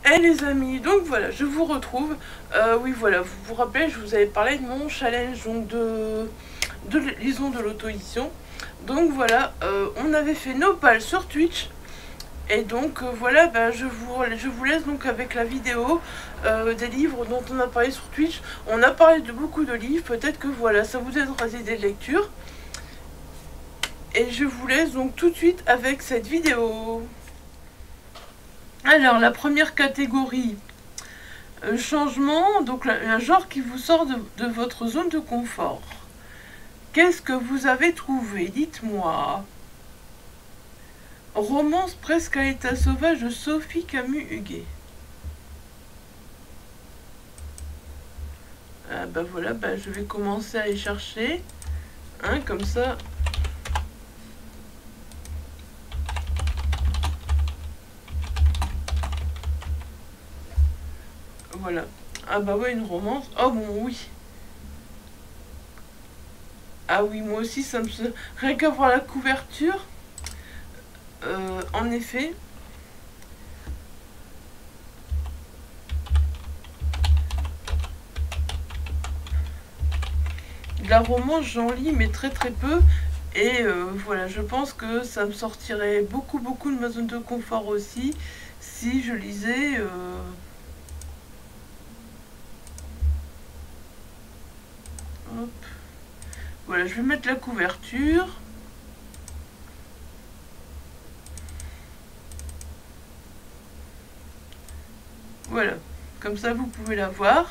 Hey les amis, donc voilà, je vous retrouve. Oui voilà, vous vous rappelez, je vous avais parlé de mon challenge donc de lisons de l'auto-édition. Donc voilà, on avait fait Nopal sur Twitch. Et donc voilà, je vous laisse donc avec la vidéo des livres dont on a parlé sur Twitch. On a parlé de beaucoup de livres, peut-être que voilà, ça vous aidera des idées de lecture. Et je vous laisse donc tout de suite avec cette vidéo. Alors la première catégorie, changement, donc un genre qui vous sort de votre zone de confort. Qu'est-ce que vous avez trouvé? Dites-moi. Romance presque à l'état sauvage de Sophie Camus-Huguet. Ah bah voilà, bah je vais commencer à les chercher. Hein, comme ça. Voilà. Ah bah ouais, une romance. Oh bon, oui. Ah oui, moi aussi, ça me... Rien qu'à voir la couverture, en effet. De la romance, j'en lis, mais très très peu. Et voilà, je pense que ça me sortirait beaucoup beaucoup de ma zone de confort aussi si je lisais... Hop. Voilà, je vais mettre la couverture. Voilà, comme ça vous pouvez la voir.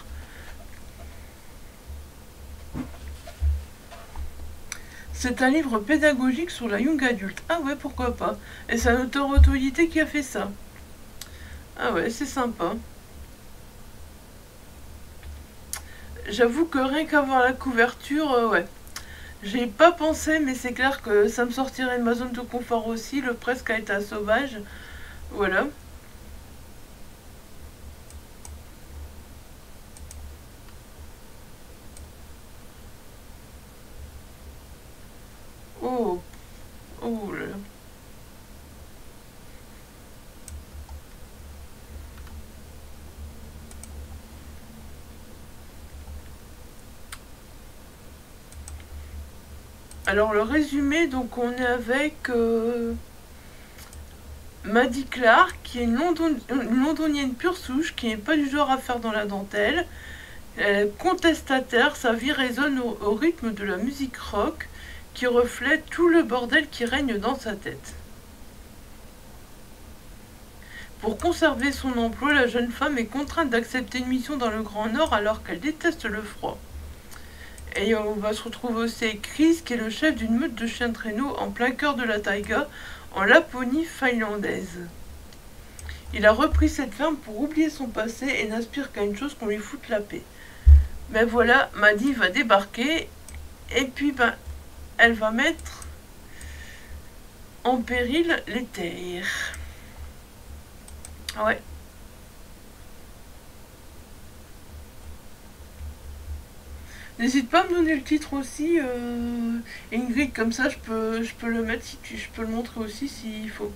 C'est un livre pédagogique sur la young adulte. Ah ouais, pourquoi pas. Et c'est un auteur auto-édité qui a fait ça. Ah ouais, c'est sympa. J'avoue que rien qu'à voir la couverture, ouais. J'ai pas pensé, mais c'est clair que ça me sortirait de ma zone de confort aussi, le presque à l'état sauvage. Voilà. Oh, oh là là. Alors le résumé, donc on est avec Maddie Clark, qui est une londonienne pure souche, qui n'est pas du genre à faire dans la dentelle. Elle est contestataire, sa vie résonne au rythme de la musique rock, qui reflète tout le bordel qui règne dans sa tête. Pour conserver son emploi, la jeune femme est contrainte d'accepter une mission dans le Grand Nord alors qu'elle déteste le froid. Et on va se retrouver aussi avec Chris, qui est le chef d'une meute de chiens de traîneau en plein cœur de la taïga, en Laponie finlandaise. Il a repris cette ferme pour oublier son passé et n'aspire qu'à une chose, qu'on lui foute la paix. Mais voilà, Maddie va débarquer, et puis elle va mettre en péril les terres. Ouais. N'hésite pas à me donner le titre aussi, Ingrid, comme ça je peux le mettre, si je peux le montrer aussi s'il faut.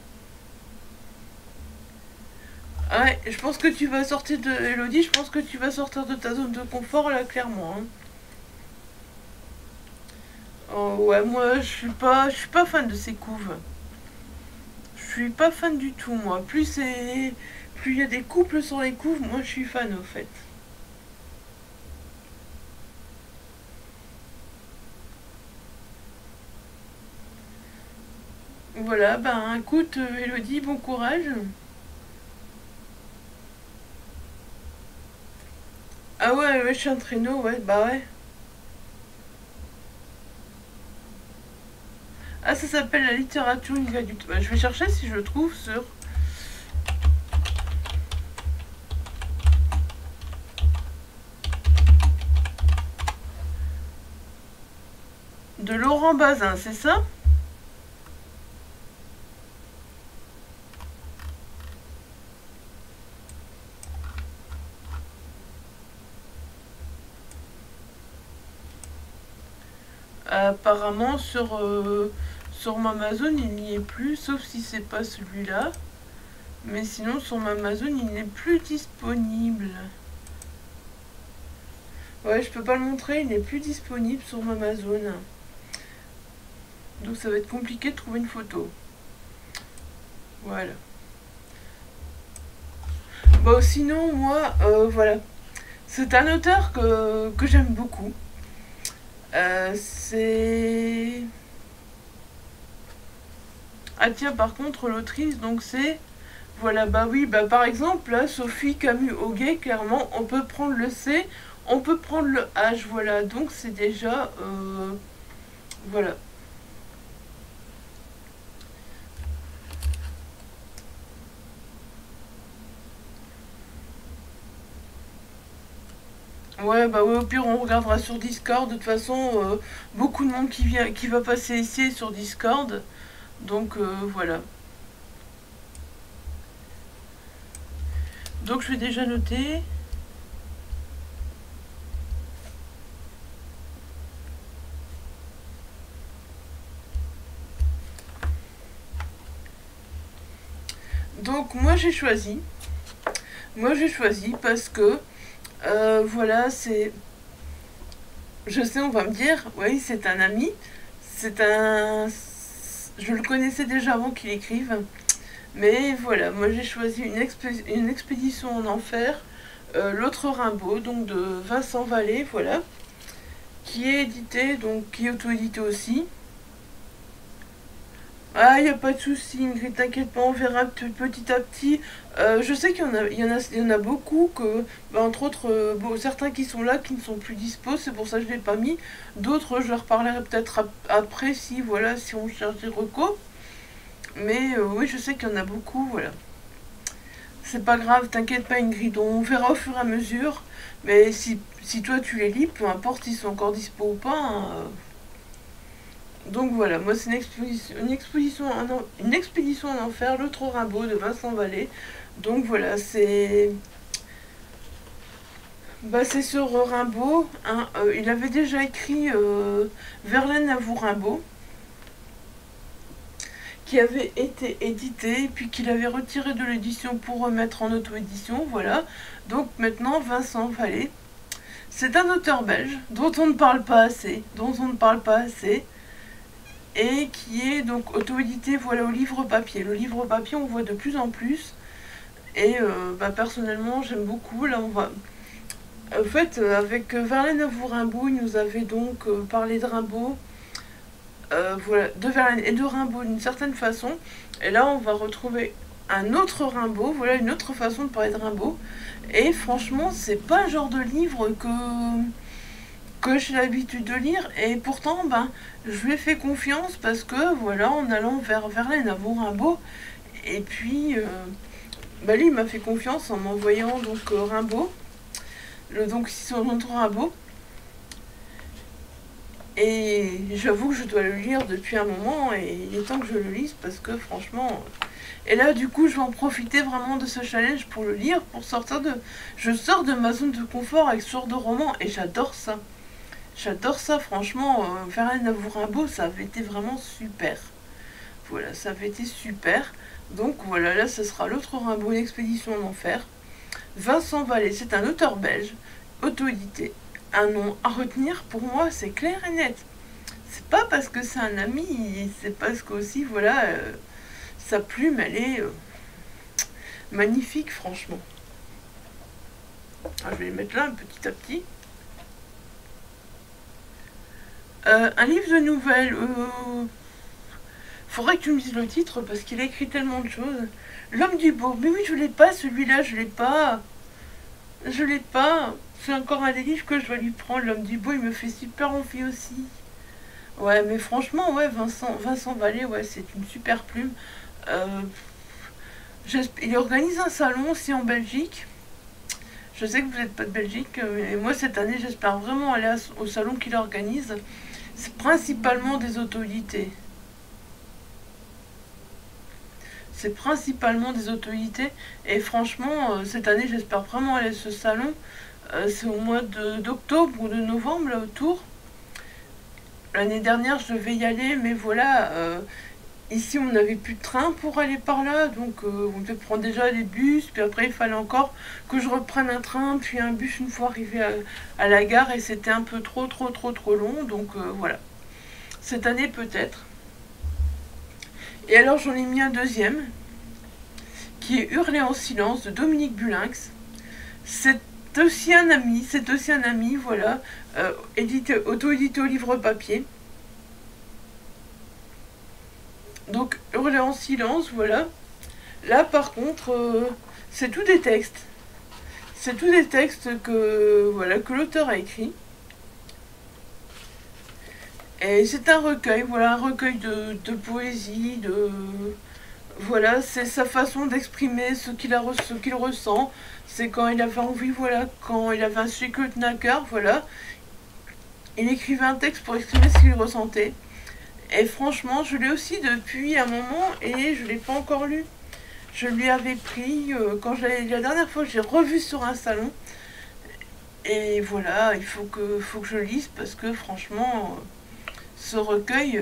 Ah ouais, je pense que tu vas sortir de... Elodie, je pense que tu vas sortir de ta zone de confort là, clairement. Hein. Oh ouais, moi je suis pas fan de ces couves. Je suis pas fan du tout, moi. Plus il y a des couples sur les couves, moi je suis fan au fait. Voilà, ben écoute, Elodie, bon courage. Ah ouais, ouais, je suis un traîneau, ouais, bah ouais. Ah, ça s'appelle la littérature young adulte. Bah, je vais chercher si je le trouve sur... De Laurent Bazin, c'est ça? Apparemment sur Amazon il n'y est plus, sauf si c'est pas celui-là. Mais sinon, sur Amazon, il n'est plus disponible. Ouais, je peux pas le montrer, il n'est plus disponible sur Amazon. Donc ça va être compliqué de trouver une photo. Voilà. Bon, sinon, moi, voilà. C'est un auteur que j'aime beaucoup. C'est... Ah tiens, par contre, l'autrice, donc c'est... Voilà, bah oui, bah par exemple, là, Sophie Camus-Auguet, clairement, on peut prendre le C, on peut prendre le H, voilà. Donc c'est déjà... voilà. Ouais, bah ouais, au pire, on regardera sur Discord. De toute façon, beaucoup de monde qui va passer ici sur Discord. Donc, voilà. Donc, je vais déjà noter. Donc, moi, j'ai choisi. Moi, j'ai choisi parce que, voilà, c'est... Je sais, on va me dire, oui, c'est un ami. C'est un... Je le connaissais déjà avant qu'il écrive. Mais voilà, moi j'ai choisi une expédition en enfer, l'autre Rimbaud, donc de Vincent Vallée, voilà, qui est édité, donc qui est auto-édité aussi. Ah, il n'y a pas de souci, Ingrid, t'inquiète pas, on verra petit à petit. Je sais qu'il y en a beaucoup, bah, entre autres, bon, certains qui sont là, qui ne sont plus dispo, c'est pour ça que je ne l'ai pas mis. D'autres, je leur parlerai peut-être après, si, voilà, si on cherche des recos. Mais oui, je sais qu'il y en a beaucoup, voilà. C'est pas grave, t'inquiète pas Ingrid, on verra au fur et à mesure. Mais si toi tu les lis, peu importe s'ils sont encore dispo ou pas. Hein. Donc voilà, moi c'est une expédition en enfer, le Trop Rimbaud de Vincent Vallée. Donc voilà, c'est... Bah c'est sur Rimbaud. Hein, il avait déjà écrit Verlaine avoue Rimbaud, qui avait été édité, puis qu'il avait retiré de l'édition pour remettre en auto-édition, voilà. Donc maintenant, Vincent Vallée. C'est un auteur belge dont on ne parle pas assez, et qui est donc auto-édité, voilà, au livre papier. Le livre papier, on voit de plus en plus, et bah, personnellement, j'aime beaucoup. Là, on va... En fait, avec Verlaine avoue Rimbaud, il nous avait donc parlé de Rimbaud, voilà, de Verlaine et de Rimbaud d'une certaine façon. Et là, on va retrouver un autre Rimbaud, voilà, une autre façon de parler de Rimbaud. Et franchement, c'est pas le genre de livre que j'ai l'habitude de lire. Et pourtant, ben, je lui ai fait confiance parce que, voilà, en allant vers Verlaine avoue Rimbaud, et puis, bah, lui, il m'a fait confiance en m'envoyant donc Rimbaud, donc son autre Rimbaud. Et j'avoue que je dois le lire depuis un moment et il est temps que je le lise parce que franchement... Et là du coup je vais en profiter vraiment de ce challenge pour le lire, pour sortir de... Je sors de ma zone de confort avec ce genre de roman et j'adore ça. J'adore ça franchement. Verlaine avoue Rimbaud, ça avait été vraiment super. Voilà, ça avait été super. Donc voilà, là ce sera l'autre Rimbaud, une expédition en enfer. Vincent Vallée, c'est un auteur belge, auto-édité. Un nom à retenir pour moi, c'est clair et net. C'est pas parce que c'est un ami, c'est parce que aussi, voilà, sa plume, elle est magnifique, franchement. Alors, je vais les mettre là, petit à petit. Un livre de nouvelles. Faudrait que tu me dises le titre parce qu'il a écrit tellement de choses. L'homme du beau. Mais oui, je l'ai pas, celui-là, je l'ai pas. Je l'ai pas. C'est encore un des livres que je dois lui prendre. L'homme du beau, il me fait super envie aussi. Ouais, mais franchement, ouais, Vincent Vallée, ouais, c'est une super plume. Euh, il organise un salon aussi en Belgique. Je sais que vous n'êtes pas de Belgique, mais moi cette année, j'espère vraiment aller au salon qu'il organise. C'est principalement des autorités. C'est principalement des autorités. Et franchement, cette année, j'espère vraiment aller à ce salon. C'est au mois d'octobre ou de novembre, là autour. L'année dernière, je devais y aller, mais voilà, Ici, on n'avait plus de train pour aller par là, donc on devait prendre déjà des bus, puis après il fallait encore que je reprenne un train, puis un bus une fois arrivé à la gare, et c'était un peu trop long, donc voilà. Cette année peut-être. Et alors j'en ai mis un deuxième, qui est Hurler en silence de Dominique Bulinx. C'est aussi un ami, voilà, auto-édité au livre papier. Donc Hurler en silence, voilà. Là par contre, c'est tout des textes. C'est tous des textes que voilà que l'auteur a écrit. Et c'est un recueil, voilà, un recueil de poésie, voilà, c'est sa façon d'exprimer ce qu'il ressent. C'est quand il avait envie, voilà, quand il avait un sujet qui le tenait à cœur, voilà. Il écrivait un texte pour exprimer ce qu'il ressentait. Et franchement, je l'ai aussi depuis un moment et je ne l'ai pas encore lu. Je lui avais pris la dernière fois que j'ai revu sur un salon. Et voilà, il faut que je lise parce que franchement, ce recueil,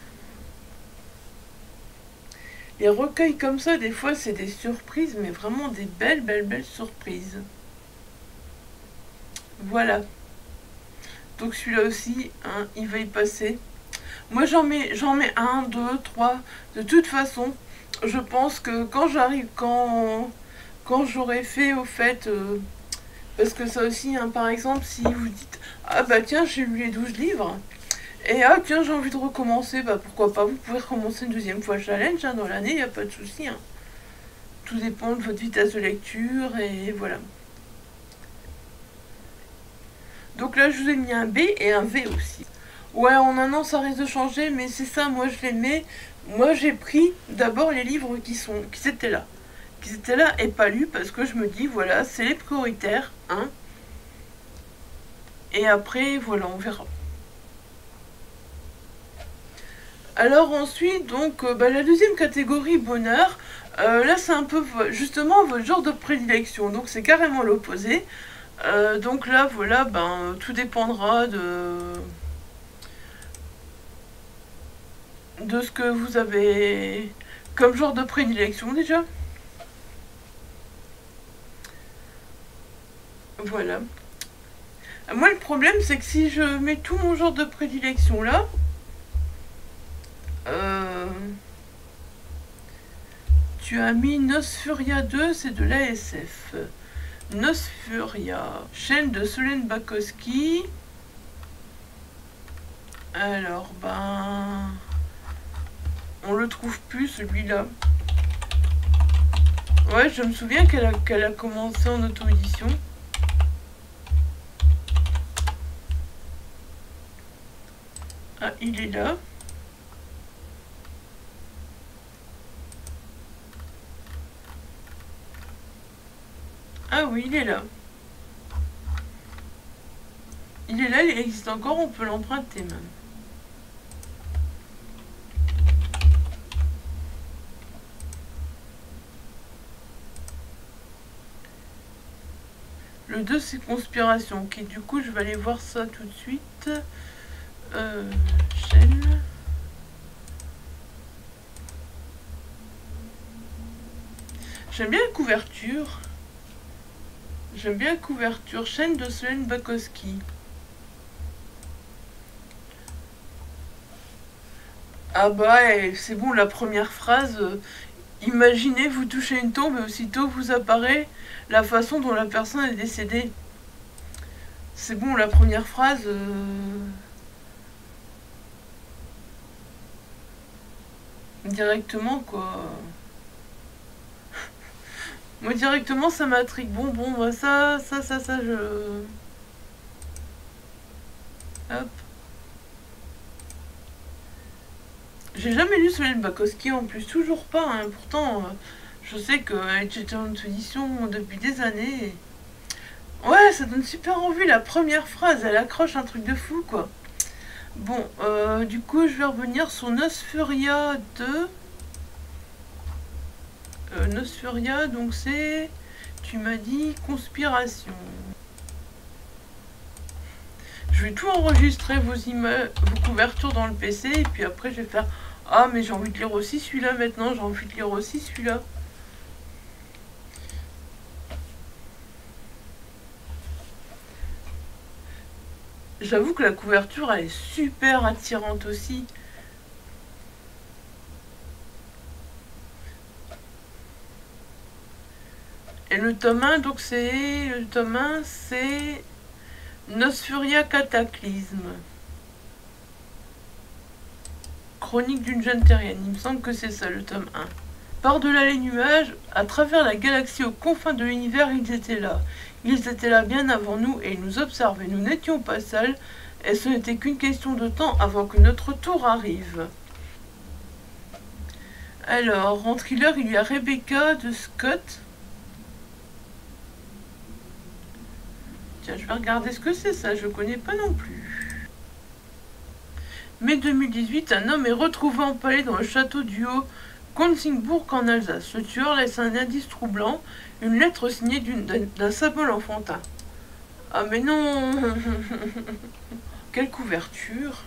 les recueils comme ça, des fois, c'est des surprises, mais vraiment des belles surprises. Voilà. Donc celui-là aussi, hein, il va y passer. Moi, j'en mets un, deux, trois. De toute façon, je pense que quand j'aurai fait, au fait, parce que ça aussi, hein, par exemple, si vous dites, ah bah tiens, j'ai lu les 12 livres, et ah tiens, j'ai envie de recommencer, bah pourquoi pas, vous pouvez recommencer une deuxième fois challenge, hein, dans l'année, il n'y a pas de souci. Hein. Tout dépend de votre vitesse de lecture, et voilà. Donc là, je vous ai mis un B et un V aussi. Ouais, en un an, ça risque de changer, mais c'est ça, moi je les mets. Moi, j'ai pris d'abord les livres qui étaient là. Qui étaient là et pas lus, parce que je me dis, voilà, c'est les prioritaires, hein. Et après, voilà, on verra. Alors ensuite, donc, la deuxième catégorie, bonheur, là c'est un peu justement votre genre de prédilection, donc c'est carrément l'opposé. Donc là, voilà, tout dépendra de ce que vous avez comme genre de prédilection déjà. Voilà. Moi, le problème, c'est que si je mets tout mon genre de prédilection là, tu as mis Nosfuria 2, c'est de l'ASF. Nosfuria, chaîne de Solène Bakowski. Alors, on le trouve plus celui-là. Ouais, je me souviens qu'elle a commencé en auto-édition. Ah, il est là. Ah oui, il est là. Il est là, il existe encore, on peut l'emprunter même. Le 2, c'est Conspiration. Ok, du coup, je vais aller voir ça tout de suite. Chaîne. J'aime bien la couverture. J'aime bien la couverture. Chaîne de Solène Bakowski. Ah bah, c'est bon, la première phrase. Imaginez, vous touchez une tombe et aussitôt vous apparaît la façon dont la personne est décédée. C'est bon, la première phrase. Directement, quoi. Moi, directement, ça m'intrigue. Bon, bah, ça, je... Hop. J'ai jamais lu Solène Bakowski en plus, toujours pas. Hein. Pourtant, je sais qu'elle était en édition depuis des années. Ouais, ça donne super envie. La première phrase, elle accroche un truc de fou, quoi. Bon, du coup, je vais revenir sur Nosfuria 2. Nosfuria, donc c'est... Tu m'as dit Conspiration. Je vais tout enregistrer vos couvertures dans le PC et puis après je vais faire Ah, mais j'ai envie de lire aussi celui-là maintenant, j'ai envie de lire aussi celui-là. J'avoue que la couverture, elle est super attirante aussi. Et le tome 1, donc c'est... Le tome 1, c'est... Nosfuria Cataclysme. Chronique d'une jeune terrienne. Il me semble que c'est ça, le tome 1. Par-delà les nuages, à travers la galaxie, aux confins de l'univers, ils étaient là. Ils étaient là bien avant nous et ils nous observaient. Nous n'étions pas seuls et ce n'était qu'une question de temps avant que notre tour arrive. Alors, en thriller, il y a Rebecca de Scott. Tiens, je vais regarder ce que c'est ça, je connais pas non plus. Mai 2018, un homme est retrouvé empalé dans le château du Haut-Konsingbourg en Alsace. Le tueur laisse un indice troublant, une lettre signée d'un symbole enfantin. Ah mais non. Quelle couverture.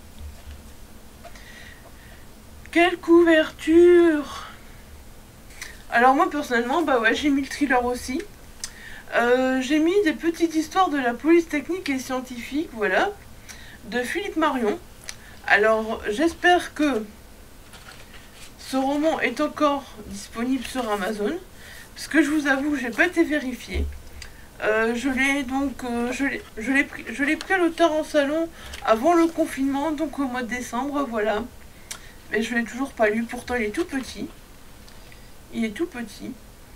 Quelle couverture. Alors moi personnellement, bah ouais, j'ai mis le thriller aussi. J'ai mis des petites histoires de la police technique et scientifique, voilà, de Philippe Marion. Alors j'espère que ce roman est encore disponible sur Amazon, parce que je vous avoue, j'ai pas été vérifié. Je l'ai pris à l'auteur en salon avant le confinement, donc au mois de décembre, voilà. Mais je l'ai toujours pas lu, pourtant il est tout petit. Il est tout petit.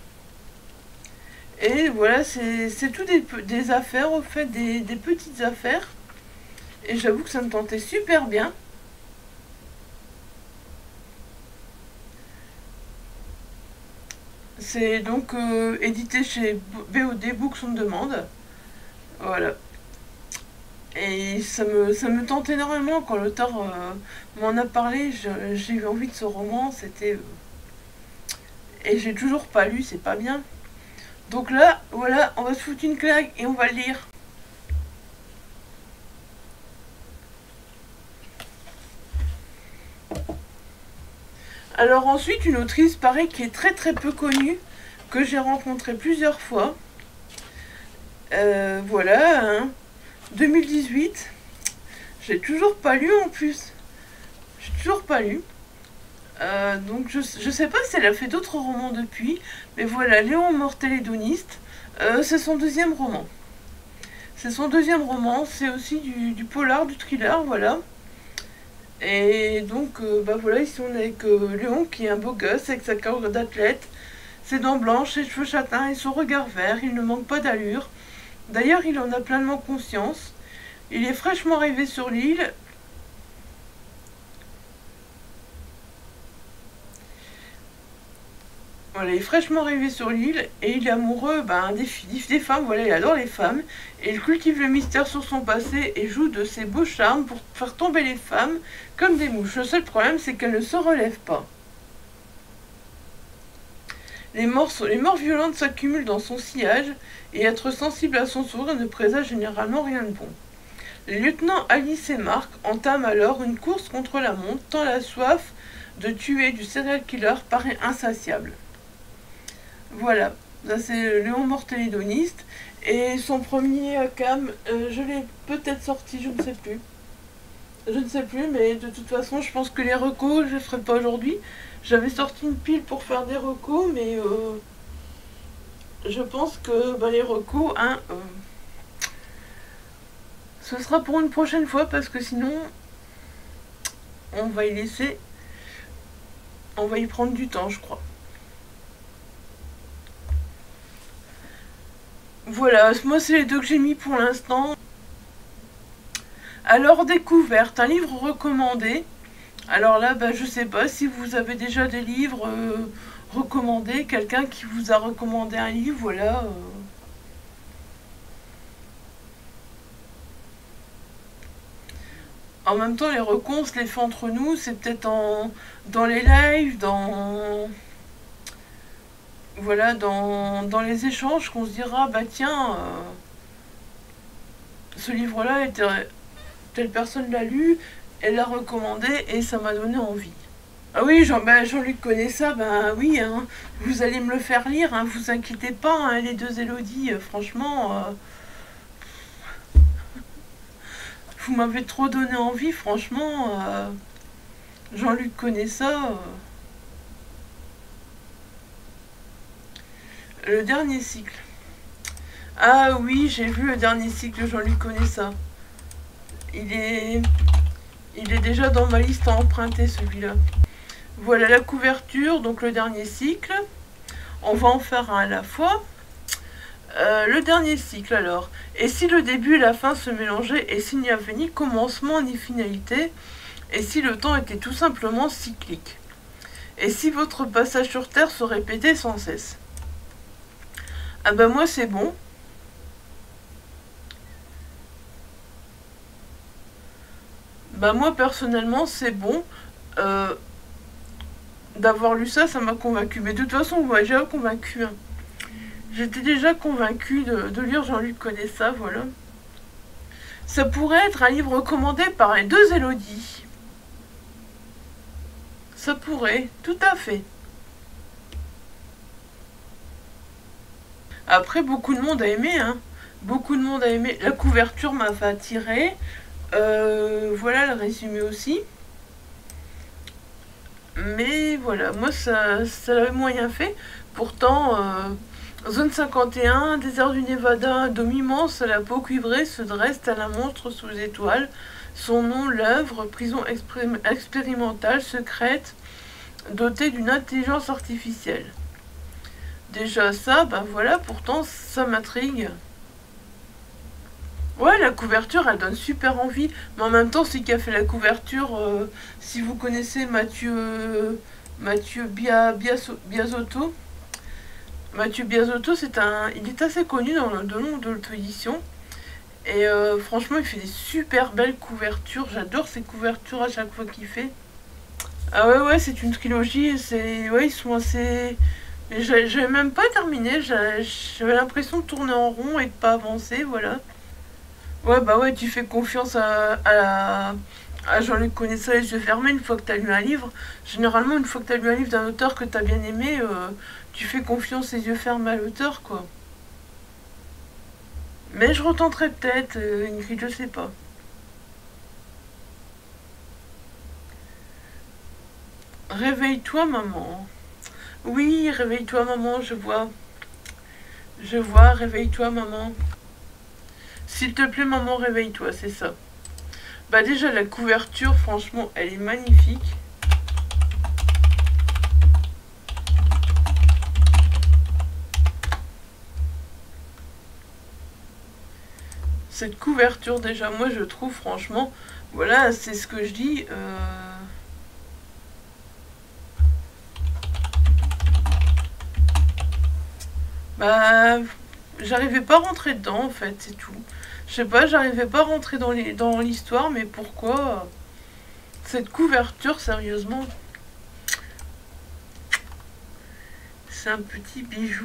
Et voilà, c'est tout des affaires, au fait, des petites affaires. Et j'avoue que ça me tentait super bien. C'est donc édité chez BOD, Books on Demande. Voilà. Et ça me tente énormément quand l'auteur m'en a parlé. J'ai eu envie de ce roman. C'était... et j'ai toujours pas lu, c'est pas bien. Donc là, voilà, on va se foutre une claque et on va le lire. Alors ensuite, une autrice, pareil, qui est très très peu connue, que j'ai rencontrée plusieurs fois. Voilà, hein. 2018. J'ai toujours pas lu en plus. J'ai toujours pas lu. Donc je sais pas si elle a fait d'autres romans depuis. Mais voilà, Léon Mortel-Hédoniste. C'est son deuxième roman. C'est son deuxième roman. C'est aussi du polar, du thriller, voilà. Et donc, bah voilà, ici on est avec Léon qui est un beau gosse avec sa carrure d'athlète, ses dents blanches, ses cheveux châtains et son regard vert. Il ne manque pas d'allure. D'ailleurs, il en a pleinement conscience. Il est fraîchement arrivé sur l'île. Voilà, il est fraîchement arrivé sur l'île et il est amoureux des femmes. Voilà, il adore les femmes. Et il cultive le mystère sur son passé et joue de ses beaux charmes pour faire tomber les femmes comme des mouches. Le seul problème, c'est qu'elles ne se relèvent pas. Les morts violentes s'accumulent dans son sillage et être sensible à son sourire ne présage généralement rien de bon. Les lieutenants Alice et Marc entament alors une course contre la montre, tant la soif de tuer du serial killer paraît insatiable. Voilà, ça c'est Léon Mortel-Hédoniste. Et son premier cam, je l'ai peut-être sorti, je ne sais plus. Je ne sais plus, mais de toute façon, je pense que les recos, je ne les ferai pas aujourd'hui. J'avais sorti une pile pour faire des recos, mais je pense que les recos, hein, ce sera pour une prochaine fois, parce que sinon, on va y laisser, on va y prendre du temps, je crois. Voilà, moi c'est les deux que j'ai mis pour l'instant. Alors, découverte, un livre recommandé. Alors là, je sais pas si vous avez déjà des livres recommandés, quelqu'un qui vous a recommandé un livre, voilà. En même temps, les recos, on se les fait entre nous, c'est peut-être dans les lives, voilà, dans les échanges qu'on se dira, bah tiens, ce livre-là, telle personne l'a lu, elle l'a recommandé et ça m'a donné envie. Ah oui, Jean-Luc connaît ça, ben oui, hein, vous allez me le faire lire, hein, vous inquiétez pas, hein, les deux Élodie, franchement, vous m'avez trop donné envie, franchement, Jean-Luc connaît ça. Le dernier cycle. Ah oui, j'ai vu le dernier cycle, Jean-Luc connaît ça. Il est... Il est déjà dans ma liste à emprunter, celui-là. Voilà la couverture, donc le dernier cycle. On va en faire un à la fois. Le dernier cycle alors. Et si le début et la fin se mélangeaient, et s'il n'y avait ni commencement ni finalité, et si le temps était tout simplement cyclique, et si votre passage sur Terre se répétait sans cesse. Ah ben moi c'est bon. Bah moi personnellement c'est bon. Euh, D'avoir lu ça, ça m'a convaincu. Mais de toute façon, vous m'avez déjà convaincu. Hein. J'étais déjà convaincue de lire Jean-Luc connaît ça, voilà. Ça pourrait être un livre recommandé par les deux Élodie. Ça pourrait, tout à fait. Après, beaucoup de monde a aimé, hein. Beaucoup de monde a aimé. La couverture m'a fait attirer. Voilà le résumé aussi. Mais voilà, moi ça l'avait moyen fait. Pourtant, Zone 51, désert du Nevada, un dôme immense à la peau cuivrée se dresse à la monstre sous les étoiles. Son nom, l'œuvre, prison expérimentale, secrète, dotée d'une intelligence artificielle. Déjà ça, ben voilà, pourtant ça m'intrigue. Ouais, la couverture, elle donne super envie. Mais en même temps, c'est qui a fait la couverture. Si vous connaissez Mathieu Biasotto. Mathieu Biasotto, il est assez connu dans le monde de l'auto-édition. Et franchement, il fait des super belles couvertures. J'adore ces couvertures à chaque fois qu'il fait. Ah ouais, ouais, c'est une trilogie. Ouais, ils sont assez... Mais j'avais même pas terminé. J'avais l'impression de tourner en rond et de pas avancer, voilà. Ouais, bah ouais, tu fais confiance à Jean-Luc Conessa les yeux fermés une fois que t'as lu un livre. Généralement, une fois que t'as lu un livre d'un auteur que t'as bien aimé, tu fais confiance les yeux fermés à l'auteur, quoi. Mais je retenterai peut-être, Ingrid, je sais pas. Réveille-toi, maman. Oui, réveille-toi, maman, je vois. Je vois, réveille-toi, maman. S'il te plaît, maman, réveille-toi, c'est ça. Bah déjà, la couverture, franchement, elle est magnifique. Cette couverture, déjà, moi, je trouve, franchement, voilà, c'est ce que je dis. Bah, j'arrivais pas à rentrer dedans, en fait, c'est tout. Je sais pas, j'arrivais pas à rentrer dans l'histoire, mais pourquoi cette couverture, sérieusement, c'est un petit bijou.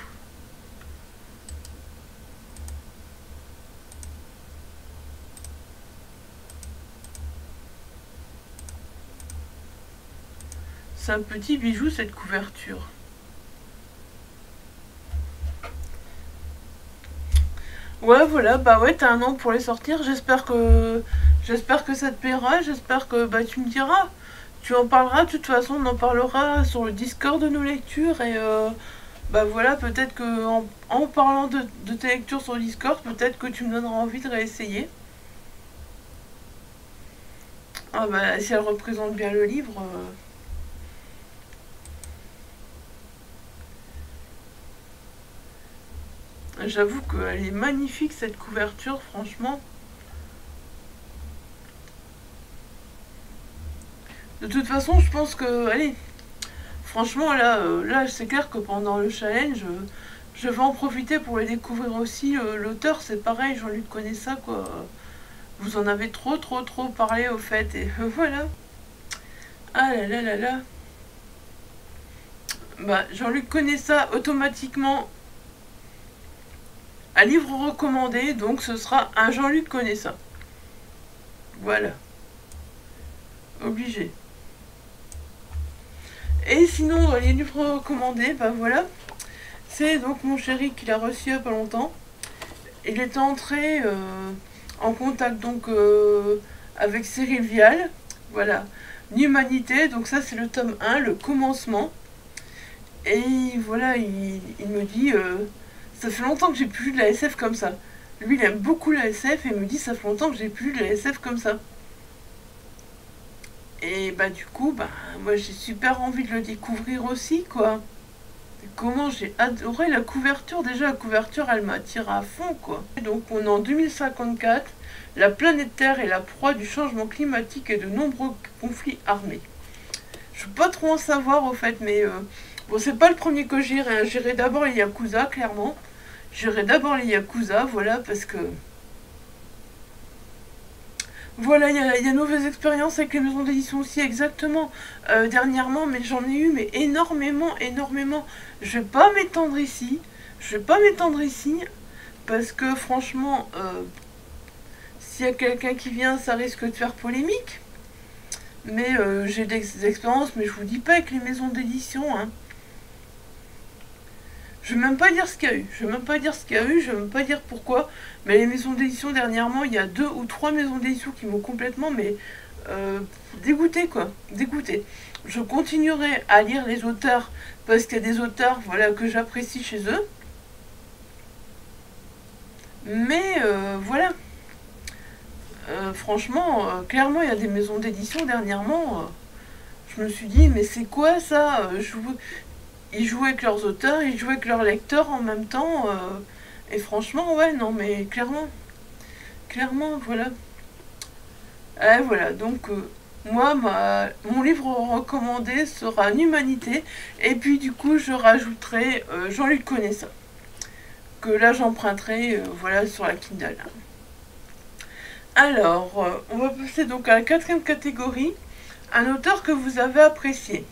C'est un petit bijou, cette couverture. Ouais, voilà, bah ouais, t'as un an pour les sortir. J'espère que ça te plaira. J'espère que bah tu me diras. Tu en parleras. De toute façon, on en parlera sur le Discord de nos lectures et bah voilà, peut-être que en parlant de tes lectures sur le Discord, peut-être que tu me donneras envie de réessayer. Ah bah si elle représente bien le livre. J'avoue qu'elle est magnifique cette couverture, franchement. De toute façon, je pense que, allez, franchement, là c'est clair que pendant le challenge, je vais en profiter pour les découvrir aussi. L'auteur, c'est pareil, Jean-Luc connaît ça, quoi. Vous en avez trop, trop, trop parlé, au fait, et voilà. Ah là là là là. Bah, Jean-Luc connaît ça automatiquement. Un livre recommandé, donc ce sera un Jean-Luc connaît ça. Voilà. Obligé. Et sinon, dans les livres recommandés, bah voilà, c'est donc mon chéri qui l'a reçu il y a pas longtemps. Il est entré en contact donc avec Cyril Vial, voilà, l'humanité, donc ça c'est le tome 1, le commencement. Et voilà, il me dit, ça fait longtemps que j'ai plus lu de la SF comme ça. Lui, il aime beaucoup la SF et il me dit, ça fait longtemps que j'ai plus lu de la SF comme ça. Et bah du coup, bah moi j'ai super envie de le découvrir aussi, quoi. Comment j'ai adoré la couverture. Déjà, la couverture, elle m'attire à fond, quoi. Et donc, on est en 2054. La planète Terre est la proie du changement climatique et de nombreux conflits armés. Je veux pas trop en savoir, au fait, mais... bon, c'est pas le premier que j'irai. Hein. J'irai d'abord les Yakuza, clairement. J'irai d'abord les Yakuza, voilà, parce que... Voilà, il y a de mauvaises expériences avec les maisons d'édition aussi, exactement. Dernièrement, mais j'en ai eu mais énormément, énormément. Je vais pas m'étendre ici. Je vais pas m'étendre ici. Parce que franchement, s'il y a quelqu'un qui vient, ça risque de faire polémique. Mais j'ai des expériences, mais je vous dis pas avec les maisons d'édition. Hein. Je vais même pas dire ce qu'il y a eu. Je vais même pas dire ce qu'il y a eu. Je vais même pas dire pourquoi. Mais les maisons d'édition dernièrement, il y a 2 ou 3 maisons d'édition qui m'ont complètement dégoûté, quoi. Dégoûté. Je continuerai à lire les auteurs parce qu'il y a des auteurs, voilà, que j'apprécie chez eux. Mais voilà. Franchement, clairement, il y a des maisons d'édition dernièrement. Je me suis dit, mais c'est quoi ça? Ils jouent avec leurs auteurs, ils jouent avec leurs lecteurs en même temps. Et franchement, ouais, non, mais clairement. Clairement, voilà. Voilà, donc moi, mon livre recommandé sera L'Humanité. Et puis du coup, je rajouterai Jean-Luc Conessa. Que là, j'emprunterai voilà, sur la Kindle. Alors, on va passer donc à la 4e catégorie. Un auteur que vous avez apprécié.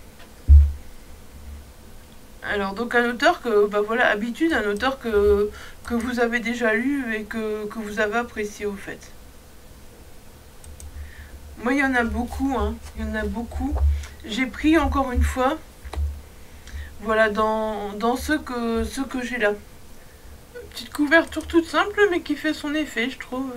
Alors, donc un auteur que, bah voilà, habitude, un auteur que vous avez déjà lu et que vous avez apprécié au fait. Moi, il y en a beaucoup, hein. Il y en a beaucoup. J'ai pris encore une fois, voilà, dans ceux que j'ai là. Petite couverture toute simple, mais qui fait son effet, je trouve.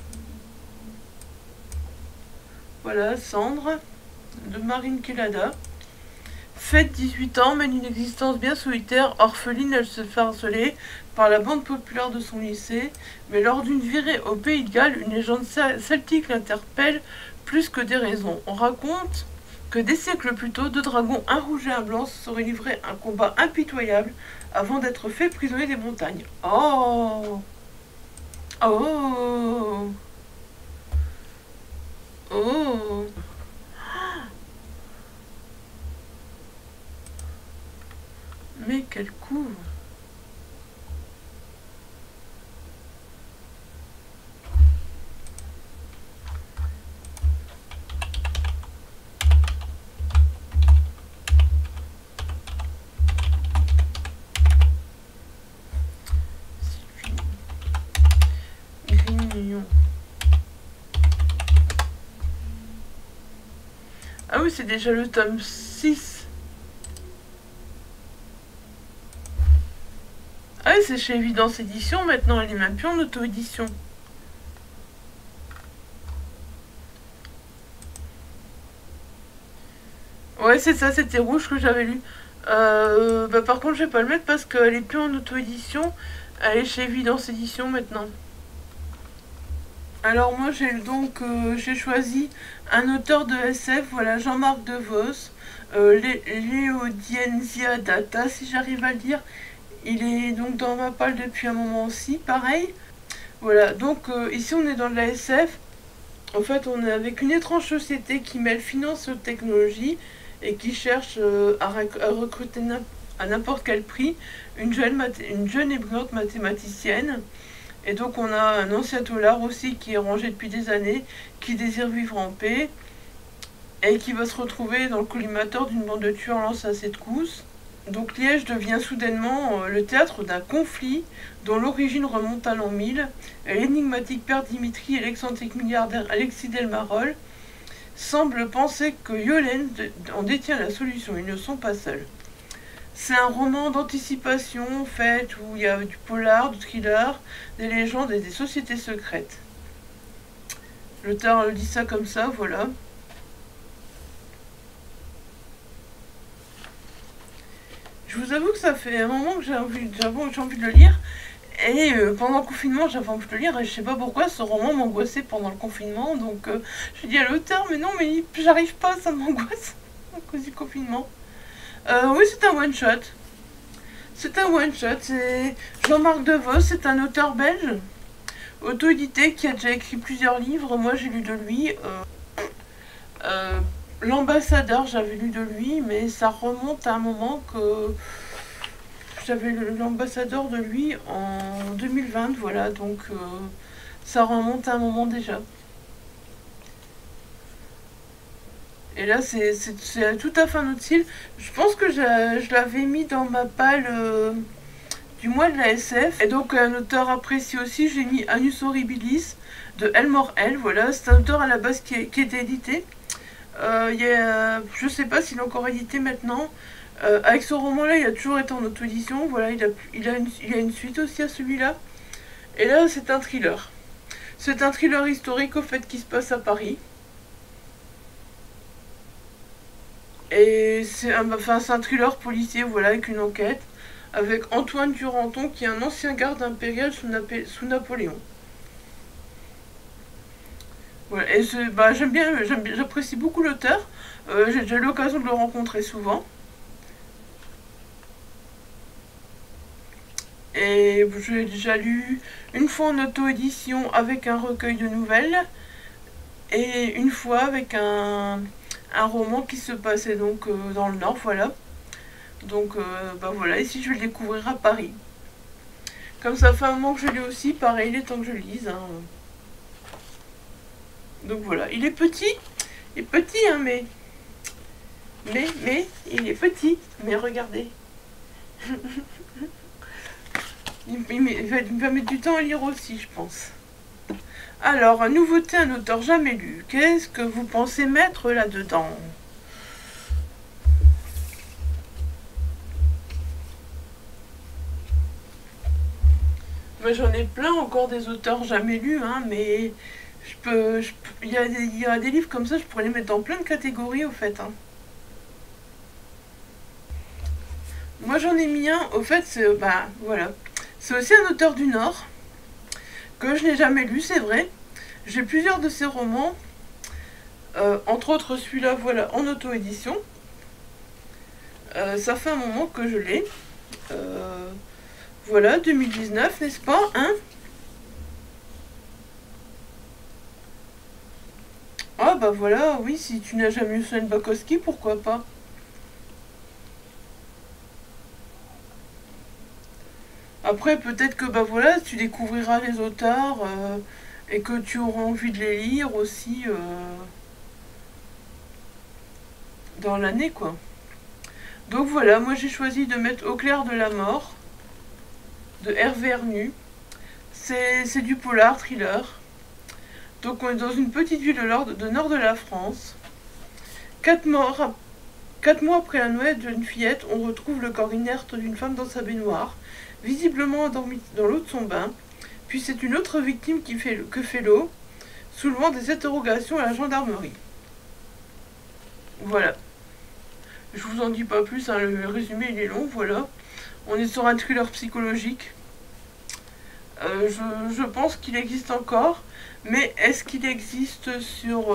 Voilà, Cendre, de Marine Kelada. Faite 18 ans, mène une existence bien solitaire. Orpheline, elle se fait harceler par la bande populaire de son lycée. Mais lors d'une virée au Pays de Galles, une légende celtique l'interpelle plus que des raisons. On raconte que des siècles plus tôt, 2 dragons, un rouge et un blanc, se seraient livrés un combat impitoyable avant d'être faits prisonniers des montagnes. Oh! Oh! Oh! Mais quel coup! Grignon. Ah oui, c'est déjà le tome 6. Ah oui, c'est chez Évidence Édition maintenant, elle est même plus en auto-édition. Ouais, c'est ça, c'était Rouge que j'avais lu. Bah, par contre, je vais pas le mettre parce qu'elle est plus en auto-édition. Elle est chez Évidence Édition maintenant. Alors moi, j'ai choisi un auteur de SF, voilà, Jean-Marc Devos, Léodienzia Data, si j'arrive à le dire. Il est donc dans ma palle depuis un moment aussi, pareil. Voilà, donc ici on est dans de la SF. En fait, on est avec une étrange société qui mêle finance et technologie et qui cherche à recruter à n'importe quel prix une jeune et brillante mathématicienne. Et donc on a un ancien taulard aussi qui est rangé depuis des années, qui désire vivre en paix et qui va se retrouver dans le collimateur d'une bande de tueurs lancés à cette course. Donc Liège devient soudainement le théâtre d'un conflit dont l'origine remonte à l'an 1000. L'énigmatique père Dimitri et l'excentrique milliardaire Alexis Delmarol semblent penser que Yolène en détient la solution. Ils ne sont pas seuls. C'est un roman d'anticipation, en fait, où il y a du polar, du thriller, des légendes et des sociétés secrètes. L'auteur dit ça comme ça, voilà. Je vous avoue que ça fait un moment que j'ai envie de le lire. Et pendant le confinement, j'avais envie de le lire et je sais pas pourquoi ce roman m'angoissait pendant le confinement. Donc j'ai dit à l'auteur, mais non, mais j'arrive pas, ça m'angoisse à cause du confinement. Oui, c'est un one-shot. C'est un one-shot, c'est Jean-Marc Devos, c'est un auteur belge, auto-édité, qui a déjà écrit plusieurs livres. Moi j'ai lu de lui. L'ambassadeur, j'avais lu de lui, mais ça remonte à un moment que j'avais l'ambassadeur de lui en 2020, voilà, donc ça remonte à un moment déjà. Et là, c'est tout à fait un autre style. Je pense que je l'avais mis dans ma palle du mois de la SF. Et donc, un auteur apprécié aussi, j'ai mis Annus Horribilis de Elmore L. Voilà, c'est un auteur à la base qui était édité. Je sais pas s'il est encore édité maintenant. Avec ce roman-là, il a toujours été en auto-édition. Voilà, il a une suite aussi à celui-là. Et là, c'est un thriller. C'est un thriller historique, au fait, qui se passe à Paris. Et c'est un thriller policier, voilà, avec une enquête. Avec Antoine Duranton, qui est un ancien garde impérial sous Napoléon. Voilà, et j'apprécie beaucoup l'auteur. J'ai déjà eu l'occasion de le rencontrer souvent. Et j'ai déjà lu une fois en auto-édition avec un recueil de nouvelles. Et une fois avec un roman qui se passait donc dans le Nord, voilà. Donc voilà, ici je vais le découvrir à Paris. Comme ça fait un moment que je lis aussi, pareil, il est temps que je lise. Hein. Donc voilà, il est petit, hein, mais il est petit, mais regardez. il va mettre du temps à lire aussi, je pense. Alors, nouveauté, un auteur jamais lu. Qu'est-ce que vous pensez mettre là-dedans? Moi, j'en ai plein encore des auteurs jamais lus, hein, mais il y a des livres comme ça, je pourrais les mettre dans plein de catégories, au fait. Hein. Moi, j'en ai mis un, au fait, voilà. C'est aussi un auteur du Nord, que je n'ai jamais lu, c'est vrai. J'ai plusieurs de ses romans, entre autres celui-là, voilà, en auto-édition. Ça fait un moment que je l'ai. Voilà, 2019, n'est-ce pas, hein? Ah bah voilà, oui, si tu n'as jamais lu Sven Bakowski, pourquoi pas? Après, peut-être que bah voilà, tu découvriras les auteurs et que tu auras envie de les lire aussi dans l'année, quoi. Donc voilà, moi j'ai choisi de mettre Au clair de la mort de Hervé Hernu. C'est du polar, thriller. Donc on est dans une petite ville de nord de la France. 4 mois après la noël d'une fillette, on retrouve le corps inerte d'une femme dans sa baignoire, visiblement endormie dans l'eau de son bain. Puis c'est une autre victime que fait l'eau, soulevant des interrogations à la gendarmerie. Voilà. Je vous en dis pas plus, hein, le résumé il est long, voilà. On est sur un thriller psychologique. Je pense qu'il existe encore, mais est-ce qu'il existe sur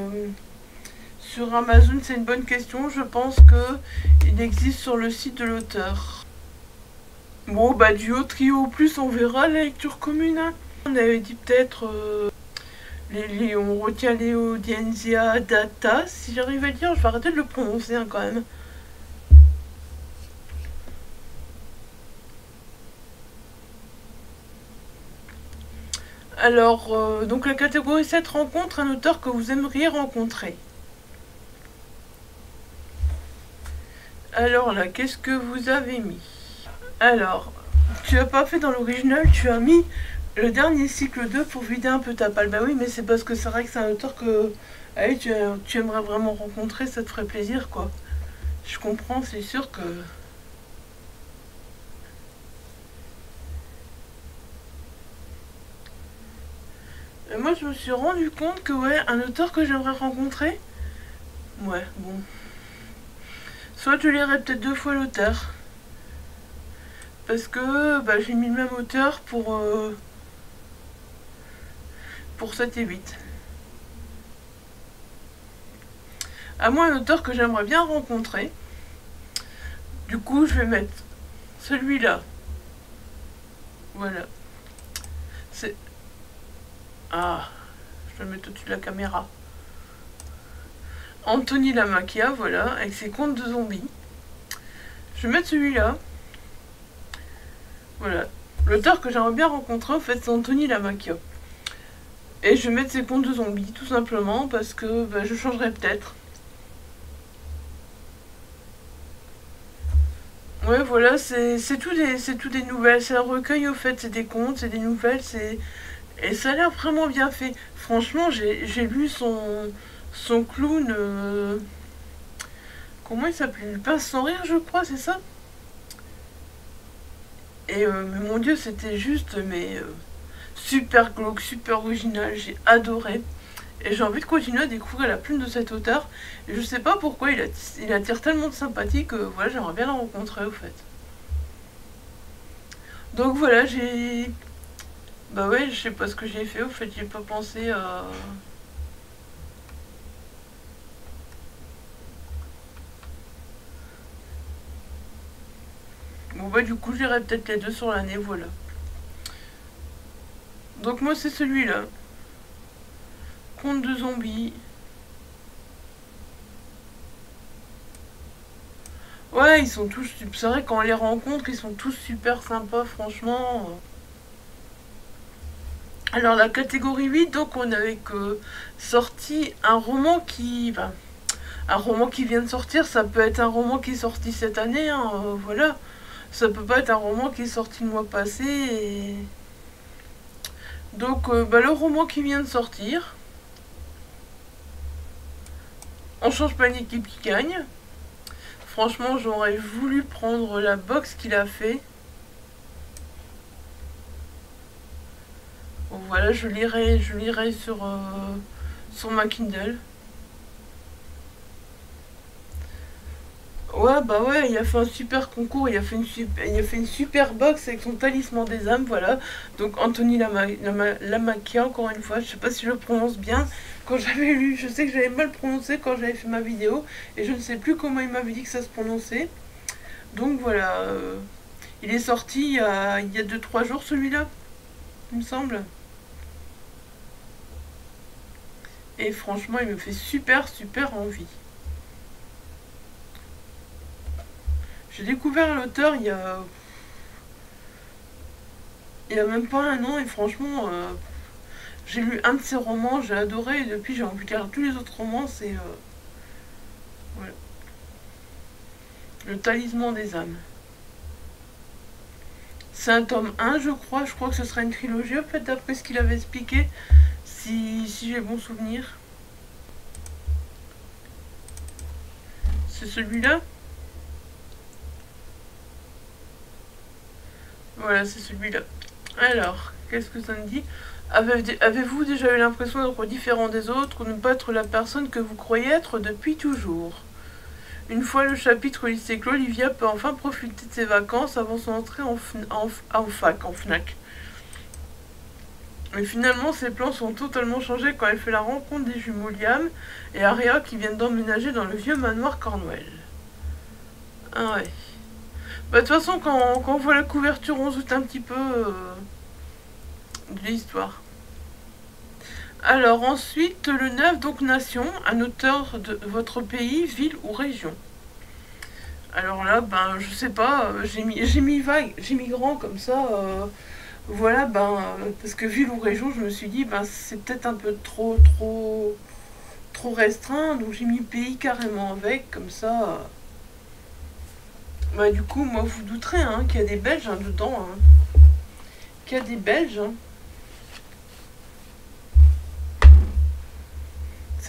Amazon? C'est une bonne question. Je pense qu'il existe sur le site de l'auteur. Bon, bah duo, trio, plus on verra la lecture commune. Hein. On avait dit peut-être on retient Léo Dienzia Data. Si j'arrive à le dire, je vais arrêter de le prononcer hein, quand même. Alors, donc la catégorie 7 rencontre un auteur que vous aimeriez rencontrer. Alors là, qu'est-ce que vous avez mis? Alors, tu as pas fait dans l'original, tu as mis Le dernier cycle 2 pour vider un peu ta palle. Bah oui, mais c'est parce que c'est vrai que c'est un auteur que allez, tu aimerais vraiment rencontrer, ça te ferait plaisir, quoi. Je comprends, c'est sûr que... Et moi, je me suis rendu compte que, ouais, un auteur que j'aimerais rencontrer, ouais, bon. Soit je lirais peut-être 2 fois l'auteur, parce que bah, j'ai mis le même auteur pour 7 et 8. À moi, un auteur que j'aimerais bien rencontrer, du coup, je vais mettre celui-là. Voilà. C'est... Ah, je vais le mettre au-dessus de la caméra. Anthony Lamacchia, voilà, avec ses contes de zombies. Je vais mettre celui-là. Voilà. L'auteur que j'aimerais bien rencontrer, en fait, c'est Anthony Lamacchia. Et je vais mettre ses contes de zombies, tout simplement, parce que bah, je changerai peut-être. Ouais, voilà, c'est tout des nouvelles. C'est un recueil, au fait, c'est des contes, c'est des nouvelles, c'est... Et ça a l'air vraiment bien fait. Franchement, j'ai lu son clown... comment il s'appelait? Il pince sans rire, je crois, c'est ça? Et mais mon dieu, c'était juste super glauque, super original, j'ai adoré. Et j'ai envie de continuer à découvrir la plume de cet auteur. Et je sais pas pourquoi il attire tellement de sympathie que voilà, j'aimerais bien le rencontrer au fait. Donc voilà, j'ai... Bah ouais, je sais pas ce que j'ai fait au fait, j'ai pas pensé à... Bon bah du coup, j'irai peut-être les deux sur l'année, voilà. Donc moi c'est celui-là. Conte de zombies. Ouais, ils sont tous... C'est vrai quand on les rencontre, ils sont tous super sympas, franchement. Alors la catégorie 8, donc on avait sorti un roman qui... Enfin, un roman qui vient de sortir, ça peut être un roman qui est sorti cette année, hein, voilà. Ça peut pas être un roman qui est sorti le mois passé. Donc bah, le roman qui vient de sortir, on change pas une équipe qui gagne. Franchement, j'aurais voulu prendre la box qu'il a fait. Bon, voilà, je lirai sur ma Kindle. Ouais, bah ouais, il a fait un super concours, il a fait une super box avec son talisman des âmes, voilà. Donc Anthony Lamacchia, encore une fois, je sais pas si je le prononce bien. Quand j'avais lu, je sais que j'avais mal prononcé quand j'avais fait ma vidéo, et je ne sais plus comment il m'avait dit que ça se prononçait. Donc voilà, il est sorti il y a 2-3 jours celui-là, il me semble. Et franchement, il me fait super envie. J'ai découvert l'auteur il y a même pas un an et franchement, j'ai lu un de ses romans, j'ai adoré et depuis j'ai envie de lire tous les autres romans, c'est voilà. Le talisman des âmes. C'est un tome 1 je crois que ce sera une trilogie en fait d'après ce qu'il avait expliqué, si j'ai bon souvenir. C'est celui-là. Voilà, c'est celui-là. Alors, qu'est-ce que ça me dit? Avez-vous déjà eu l'impression d'être différent des autres ou ne pas être la personne que vous croyez être depuis toujours? Une fois le chapitre lycée clos, Olivia peut enfin profiter de ses vacances avant son entrée en FNAC. Mais finalement, ses plans sont totalement changés quand elle fait la rencontre des jumeaux Liam et Aria qui viennent d'emménager dans le vieux manoir Cornwell. Ah ouais. Bah de toute façon, quand on voit la couverture, on se doute un petit peu de l'histoire. Alors ensuite, le 9, donc Nation, un auteur de votre pays, ville ou région. Alors là, ben je sais pas, j'ai mis vague, j'ai mis grand comme ça. Voilà, ben parce que ville ou région, je me suis dit, ben c'est peut-être un peu trop restreint, donc j'ai mis pays carrément avec, comme ça. Bah du coup, moi vous douterez hein, qu'il y a des Belges hein, dedans. Hein. Qu'il y a des Belges. Hein.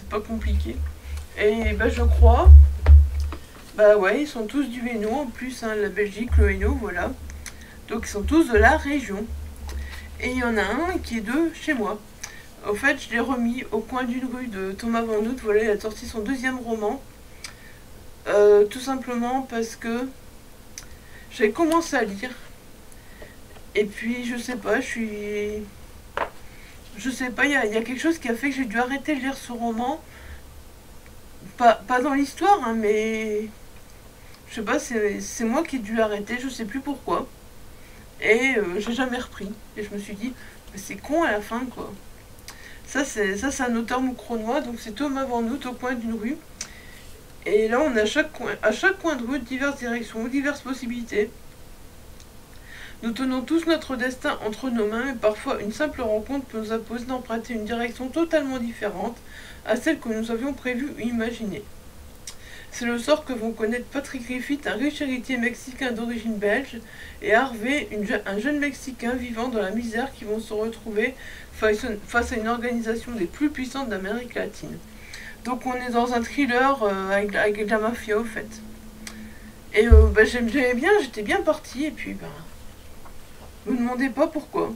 c'est pas compliqué. Et bah je crois, bah ouais, ils sont tous du Hainaut en plus, hein, la Belgique, le Hainaut, voilà. Donc ils sont tous de la région. Et il y en a un qui est de chez moi. Au fait, je l'ai remis au coin d'une rue de Thomas Van Hout. Voilà, il a sorti son deuxième roman. Tout simplement parce que j'ai commencé à lire. Et puis, je sais pas, je sais pas, il y a quelque chose qui a fait que j'ai dû arrêter de lire ce roman. Pas dans l'histoire, hein, mais... Je sais pas, c'est moi qui ai dû l'arrêter, je sais plus pourquoi. Et j'ai jamais repris. Et je me suis dit, mais c'est con à la fin, quoi. Ça, c'est un auteur moucronois, donc c'est Thomas Van Hout au coin d'une rue. Et là, on a à chaque coin de rue diverses directions, diverses possibilités. Nous tenons tous notre destin entre nos mains, mais parfois une simple rencontre peut nous imposer d'emprunter une direction totalement différente à celle que nous avions prévue ou imaginée. C'est le sort que vont connaître Patrick Griffith, un riche héritier mexicain d'origine belge, et Harvey, un jeune Mexicain vivant dans la misère, qui vont se retrouver face à une organisation des plus puissantes d'Amérique latine. Donc on est dans un thriller avec de la mafia au fait. Et bah, j'aimais bien, j'étais bien partie, et puis bah, me demandez pas pourquoi.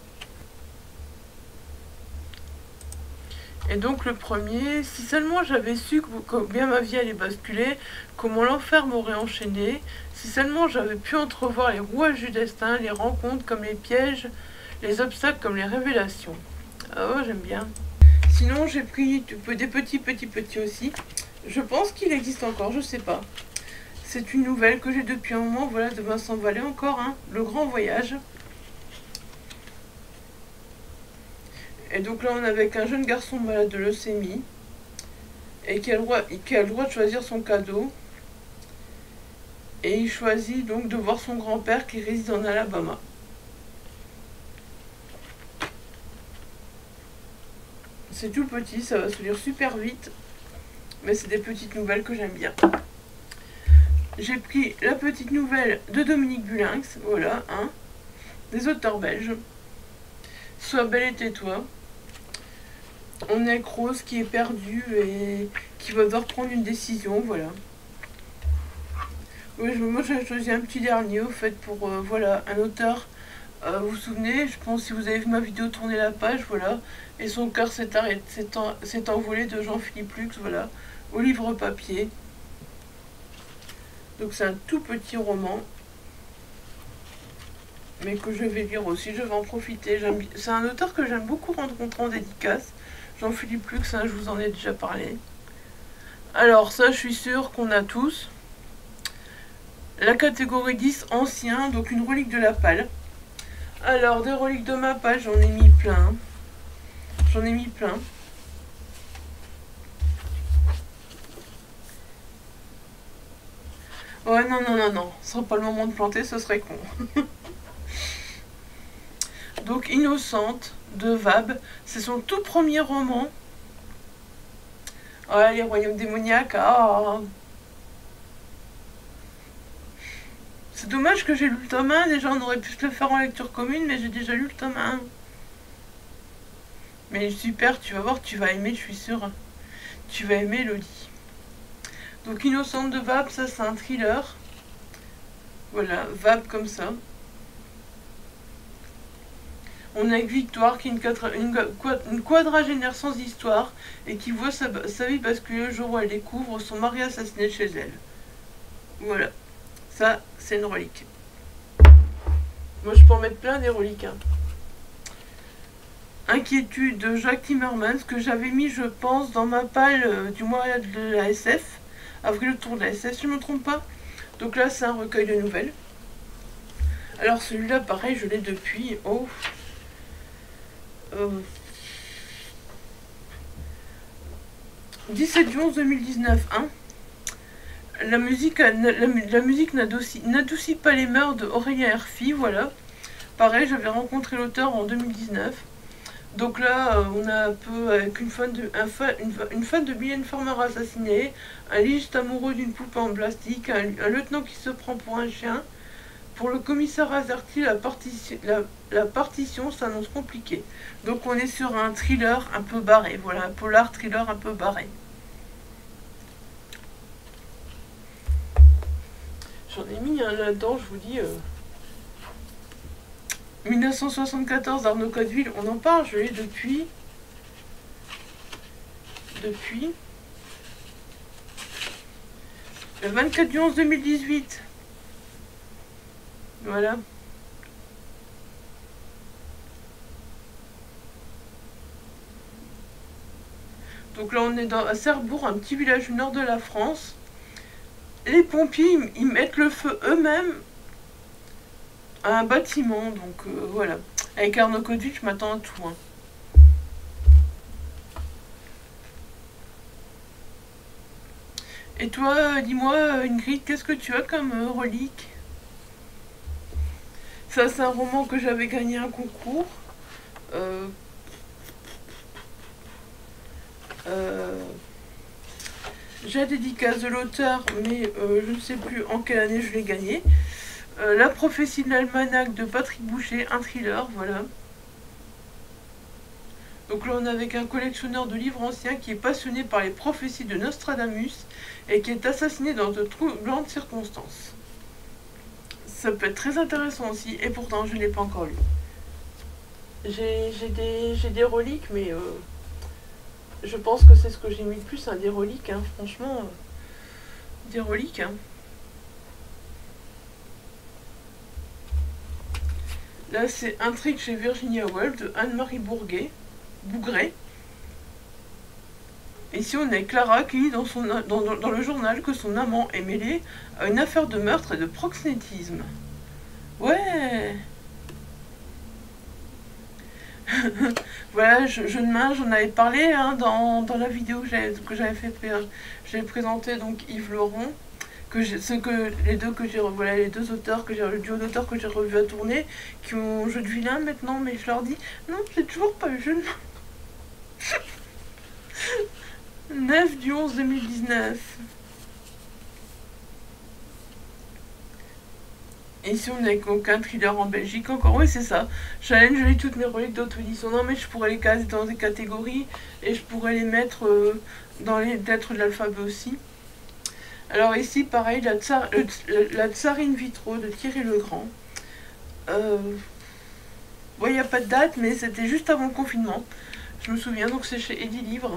Et donc le premier, si seulement j'avais su combien ma vie allait basculer, comment l'enfer m'aurait enchaîné, si seulement j'avais pu entrevoir les rouages du destin, les rencontres comme les pièges, les obstacles comme les révélations. Ah ouais, j'aime bien. Sinon j'ai pris des petits aussi. Je pense qu'il existe encore, je sais pas. C'est une nouvelle que j'ai depuis un moment, voilà, de Vincent Vallée encore, hein, Le Grand Voyage. Et donc là, on est avec un jeune garçon malade de leucémie et qui a le droit de choisir son cadeau. Et il choisit donc de voir son grand-père qui réside en Alabama. C'est tout petit, ça va se lire super vite, mais c'est des petites nouvelles que j'aime bien. J'ai pris la petite nouvelle de Dominique Bulinx, voilà, hein, des auteurs belges. Sois belle et tais-toi. On est Rose qui est perdu et qui va devoir prendre une décision, voilà. Oui, moi j'ai choisi un petit dernier au fait pour, voilà, un auteur, vous vous souvenez, je pense si vous avez vu ma vidéo tourner la page, voilà, et son cœur s'est envolé de Jean-Philippe Lux, voilà, au livre papier. Donc c'est un tout petit roman, mais que je vais lire aussi, je vais en profiter. C'est un auteur que j'aime beaucoup rencontrer en dédicace. Jean-Philippe Lux, hein, je vous en ai déjà parlé. Alors ça, je suis sûre qu'on a tous. La catégorie 10, ancien, donc une relique de la palle. Alors, des reliques de ma palle, j'en ai mis plein. J'en ai mis plein. Ouais, non. Ce serait pas le moment de planter, ce serait con. Donc, Innocente, de Vab. C'est son tout premier roman. Ouais, les royaumes démoniaques. Ah. C'est dommage que j'ai lu le tome 1. Déjà, on aurait pu se le faire en lecture commune, mais j'ai déjà lu le tome 1. Mais super, tu vas voir, tu vas aimer, je suis sûre. Tu vas aimer, Loli. Donc, Innocente de Vab, ça, c'est un thriller. Voilà, Vab comme ça. On a Victoire qui est une quadragénaire sans histoire et qui voit sa vie basculer le jour où elle découvre son mari assassiné chez elle. Voilà. Ça, c'est une relique. Moi, je peux en mettre plein des reliques. Hein. Inquiétude de Jacques Timmermans, que j'avais mis, je pense, dans ma palle du mois de la SF. Avril le tour de la SF, si je ne me trompe pas. Donc là, c'est un recueil de nouvelles. Alors celui-là, pareil, je l'ai depuis... Oh 17 juin 2019, hein. La musique n'adoucit pas les mœurs de Aurélien Herfi, voilà. Pareil, j'avais rencontré l'auteur en 2019. Donc là, on a un peu avec une fan de Mylène Farmer assassinée, un légiste amoureux d'une poupée en plastique, un lieutenant qui se prend pour un chien, Pour le commissaire Azerty, la partition s'annonce compliquée. Donc on est sur un thriller un peu barré. Voilà, un polar thriller un peu barré. J'en ai mis un là-dedans, je vous dis. 1974 d'Arnaud Codeville, on en parle, je l'ai depuis le 24 du 11 2018. Voilà. Donc là on est à Cerbourg, un petit village du nord de la France. Les pompiers, ils mettent le feu eux-mêmes à un bâtiment, donc voilà. Avec Arnaud Codeville, je m'attends à tout. Hein. Et toi, dis-moi, Ingrid, qu'est-ce que tu as comme relique? Ça, c'est un roman que j'avais gagné un concours. J'ai la dédicace de l'auteur, mais je ne sais plus en quelle année je l'ai gagné. La prophétie de l'almanach de Patrick Boucher, un thriller, voilà. Donc là on est avec un collectionneur de livres anciens qui est passionné par les prophéties de Nostradamus et qui est assassiné dans de troublantes circonstances. Ça peut être très intéressant aussi, et pourtant je ne l'ai pas encore lu. J'ai des reliques, mais je pense que c'est ce que j'ai mis le plus, hein, des reliques, hein, franchement, des reliques. Hein. Là c'est Intrigue chez Virginia Woolf de Anne-Marie Bougré. Ici on est Clara qui lit dans le journal que son amant est mêlé à une affaire de meurtre et de proxénétisme. Ouais. Voilà, Jeune Main, j'en avais parlé hein, dans la vidéo que j'avais fait, j'ai présenté donc Yves Laurent, les deux auteurs le duo d'auteurs que j'ai revu à tourner, qui ont jeu de vilain maintenant, mais je leur dis non, j'ai toujours pas eu Jeune Main. 9 du 11 2019. Et ici on n'a aucun thriller en Belgique encore, oui c'est ça. Challenge, je lis toutes mes reliques d'auto-édition. Non mais je pourrais les caser dans des catégories et je pourrais les mettre dans les lettres de l'alphabet aussi. Alors ici pareil, la Tsarine Vitro de Thierry Legrand. Il n'y a pas de date mais c'était juste avant le confinement. Je me souviens, donc c'est chez Eddy Livre.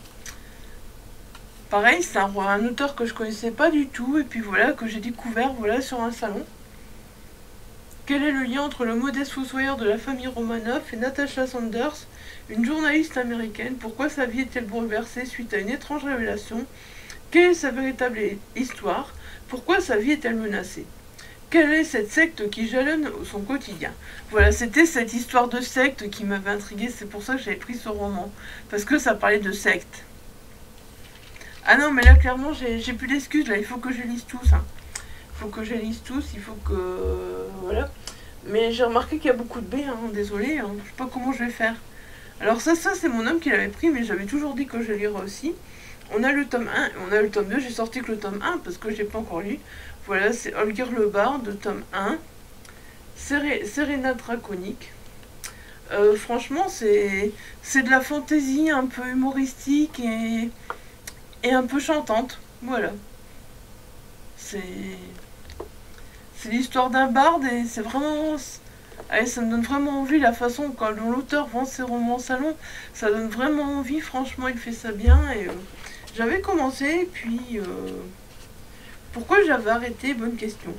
Pareil, c'est un auteur que je connaissais pas du tout et puis voilà, que j'ai découvert voilà, sur un salon. Quel est le lien entre le modeste fossoyeur de la famille Romanoff et Natasha Sanders, une journaliste américaine? Pourquoi sa vie est-elle bouleversée suite à une étrange révélation? Quelle est sa véritable histoire? Pourquoi sa vie est-elle menacée? Quelle est cette secte qui jalonne son quotidien? Voilà, c'était cette histoire de secte qui m'avait intriguée, c'est pour ça que j'avais pris ce roman. Parce que ça parlait de secte. Ah non, mais là, clairement, j'ai plus d'excuses, là, il faut que je lise tous. Hein. Il faut que je lise tous, il faut que... Voilà. Mais j'ai remarqué qu'il y a beaucoup de B, hein, désolé, hein, je sais pas comment je vais faire. Alors ça c'est mon homme qui l'avait pris, mais j'avais toujours dit que je lirais aussi. On a le tome 1, on a le tome 2, j'ai sorti que le tome 1, parce que j'ai pas encore lu. Voilà, c'est Holger le Bard, de tome 1. Serena Draconique. Franchement, c'est de la fantaisie un peu humoristique et un peu chantante. Voilà. C'est l'histoire d'un barde et c'est vraiment... Allez, ça me donne vraiment envie la façon quand l'auteur vend ses romans en salon. Ça donne vraiment envie, franchement, il fait ça bien. Et j'avais commencé, puis... pourquoi j'avais arrêté? Bonne question.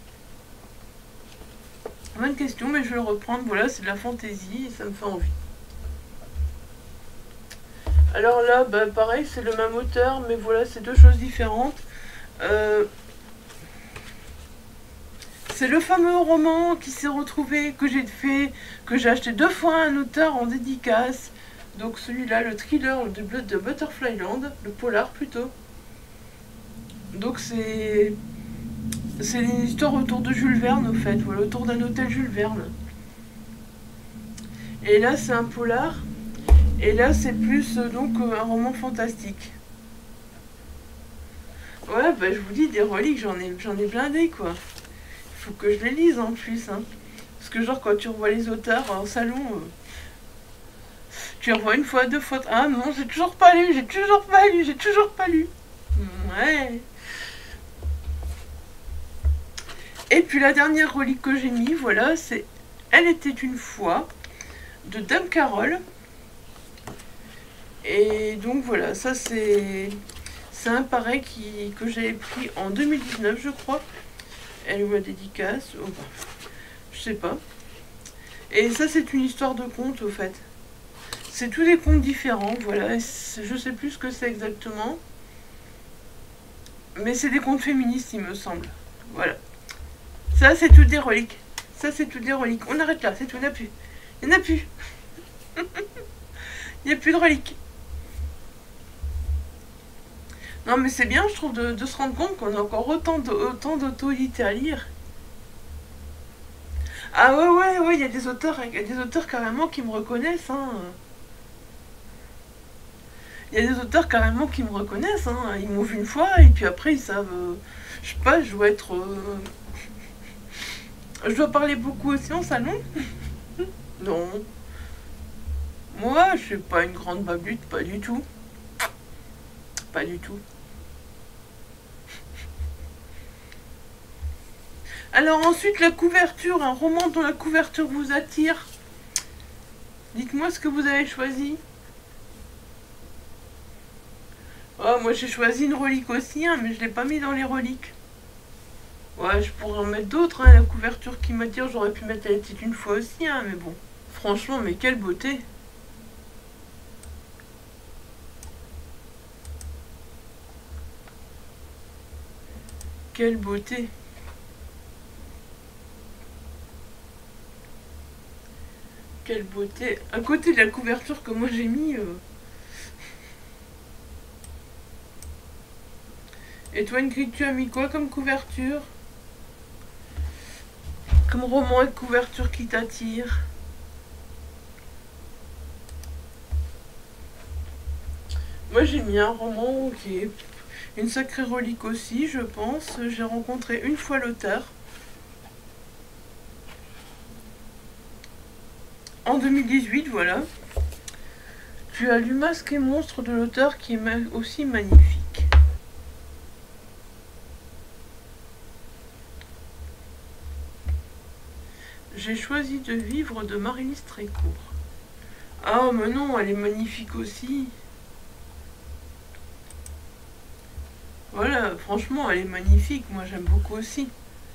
Bonne question, mais je vais le reprendre. Voilà, c'est de la fantaisie et ça me fait envie. Alors là, bah, pareil, c'est le même auteur, mais voilà, c'est deux choses différentes. C'est le fameux roman qui s'est retrouvé, que j'ai acheté 2 fois à un auteur en dédicace. Donc celui-là, le thriller de Butterflyland, le polar plutôt. Donc c'est une histoire autour de Jules Verne au fait, voilà, autour d'un hôtel Jules Verne. Et là c'est un polar, et là c'est plus donc un roman fantastique. Ouais, bah je vous dis, des reliques, j'en ai blindé quoi. faut que je les lise en plus, hein. Parce que genre quand tu revois les auteurs en salon, tu revois une fois, deux fois, ah non, j'ai toujours pas lu, j'ai toujours pas lu, j'ai toujours pas lu. Ouais. Et puis la dernière relique que j'ai mis, voilà, c'est Elle était une fois de Dame Carole. Et donc voilà, ça c'est un pareil que j'avais pris en 2019, je crois. Elle ou la dédicace, oh bah, je sais pas. Et ça c'est une histoire de conte au fait. C'est tous des contes différents, voilà. Je sais plus ce que c'est exactement. Mais c'est des contes féministes, il me semble. Voilà. Ça c'est toutes des reliques. Ça c'est toutes des reliques. On arrête là, c'est tout, il n'y en a plus. Il n'y en a plus. Il n'y a plus de reliques. Non mais c'est bien je trouve de se rendre compte qu'on a encore autant d'auto-édités à lire. Ah ouais, il y a des auteurs carrément qui me reconnaissent, hein. Il y a des auteurs carrément qui me reconnaissent, hein. Ils m'ont vu une fois et puis après ils savent, je sais pas, je dois être, je dois parler beaucoup aussi en salon. Non. Moi je suis pas une grande babute, pas du tout. Pas du tout. Alors ensuite, la couverture, un roman dont la couverture vous attire. Dites-moi ce que vous avez choisi. Oh, moi j'ai choisi une relique aussi, hein, mais je l'ai pas mis dans les reliques. Ouais, je pourrais en mettre d'autres, hein, la couverture qui m'attire, j'aurais pu mettre Elle était une fois aussi, hein, mais bon. Franchement, mais quelle beauté. Quelle beauté. Quelle beauté. À côté de la couverture que moi j'ai mis. Et toi, Ingrid, tu as mis quoi comme couverture? Comme roman et couverture qui t'attire? Moi j'ai mis un roman qui est une sacrée relique aussi, je pense. J'ai rencontré une fois l'auteur. En 2018, voilà. Tu as lu Masque et monstre de l'auteur qui est aussi magnifique. J'ai choisi de vivre de Marie-Lise Trécourt. Ah mais non, elle est magnifique aussi. Voilà, franchement, elle est magnifique. Moi, j'aime beaucoup aussi.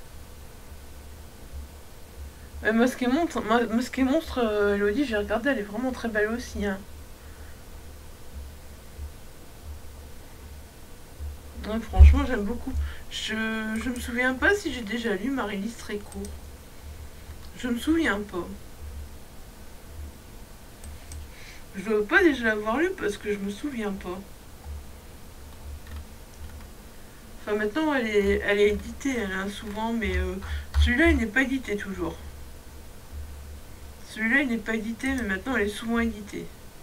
Masque et monstre, Elodie, j'ai regardé, elle est vraiment très belle aussi, hein. Ouais, franchement, j'aime beaucoup. Je me souviens pas si j'ai déjà lu Marie-Lise Trécourt. Je me souviens pas. Je dois pas déjà l'avoir lu parce que je me souviens pas. Enfin, maintenant, elle est éditée, elle, hein, souvent, mais celui-là, il n'est pas édité toujours. Celui-là, il n'est pas édité, mais maintenant, elle est souvent éditée.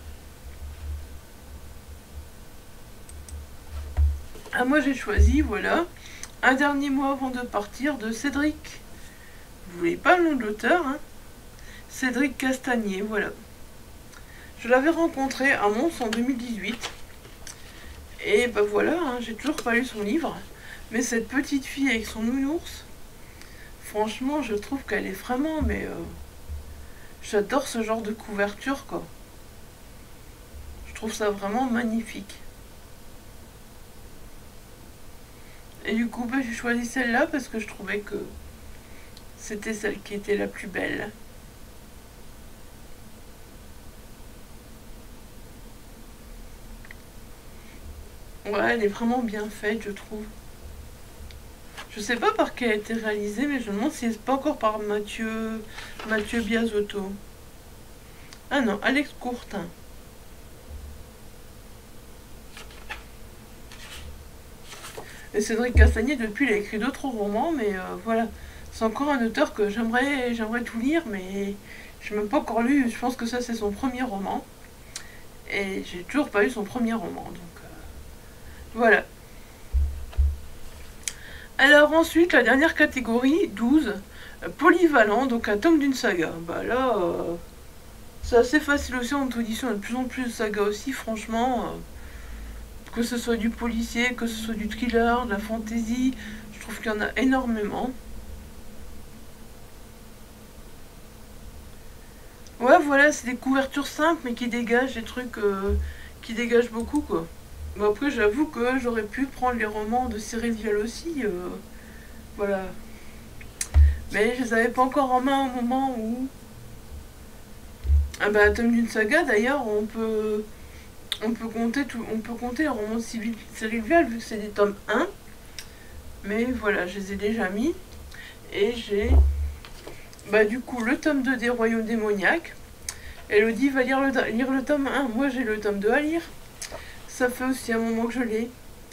Ah, moi, j'ai choisi, voilà, Un dernier mot avant de partir de Cédric. Vous voulez pas le nom de l'auteur, hein? Cédric Castagnier, voilà. Je l'avais rencontré à Mons en 2018. Et ben voilà, hein, j'ai toujours pas lu son livre. Mais cette petite fille avec son nounours, franchement, je trouve qu'elle est vraiment, mais j'adore ce genre de couverture, quoi. Je trouve ça vraiment magnifique. Et du coup, bah, j'ai choisi celle-là parce que je trouvais que c'était celle qui était la plus belle. Ouais, elle est vraiment bien faite, je trouve. Je sais pas par qui elle a été réalisée, mais je me demande si c'est pas encore par Mathieu Biasotto. Ah non, Alex Courtin. Et Cédric Castagnier, depuis, il a écrit d'autres romans, mais voilà. C'est encore un auteur que j'aimerais tout lire, mais je ne l'ai pas encore lu. Je pense que ça, c'est son premier roman. Et j'ai toujours pas lu son premier roman, donc voilà. Alors ensuite, la dernière catégorie, 12, polyvalent, donc un tome d'une saga. Bah là, c'est assez facile aussi en audition, il y a de plus en plus de sagas aussi, franchement. Que ce soit du policier, que ce soit du thriller, de la fantasy, je trouve qu'il y en a énormément. Ouais, voilà, c'est des couvertures simples, mais qui dégagent des trucs qui dégagent beaucoup, quoi. Bon, après, j'avoue que j'aurais pu prendre les romans de Cyril Vial aussi, voilà. Mais je les avais pas encore en main au moment où... Ah bah, tome d'une saga, d'ailleurs, on peut compter les romans de Cyril Vial, vu que c'est des tomes 1. Mais voilà, je les ai déjà mis. Et j'ai, bah du coup, le tome 2 des Royaumes démoniaques. Elodie va lire le tome 1. Moi, j'ai le tome 2 à lire. Ça fait aussi un moment que je l'ai.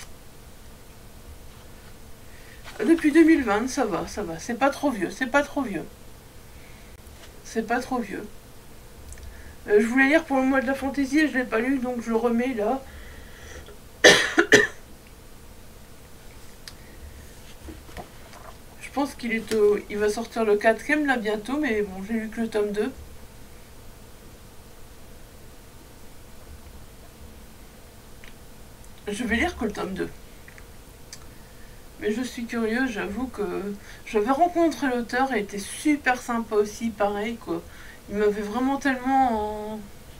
Depuis 2020, ça va, ça va. C'est pas trop vieux, c'est pas trop vieux. C'est pas trop vieux. Je voulais lire pour le mois de la fantaisie et je l'ai pas lu, donc je le remets là. Je pense il va sortir le 4ème là bientôt, mais bon, j'ai lu que le tome 2. Je vais lire que le tome 2. Mais je suis curieuse, j'avoue que j'avais rencontré l'auteur et il était super sympa aussi, pareil quoi. Il m'avait vraiment tellement...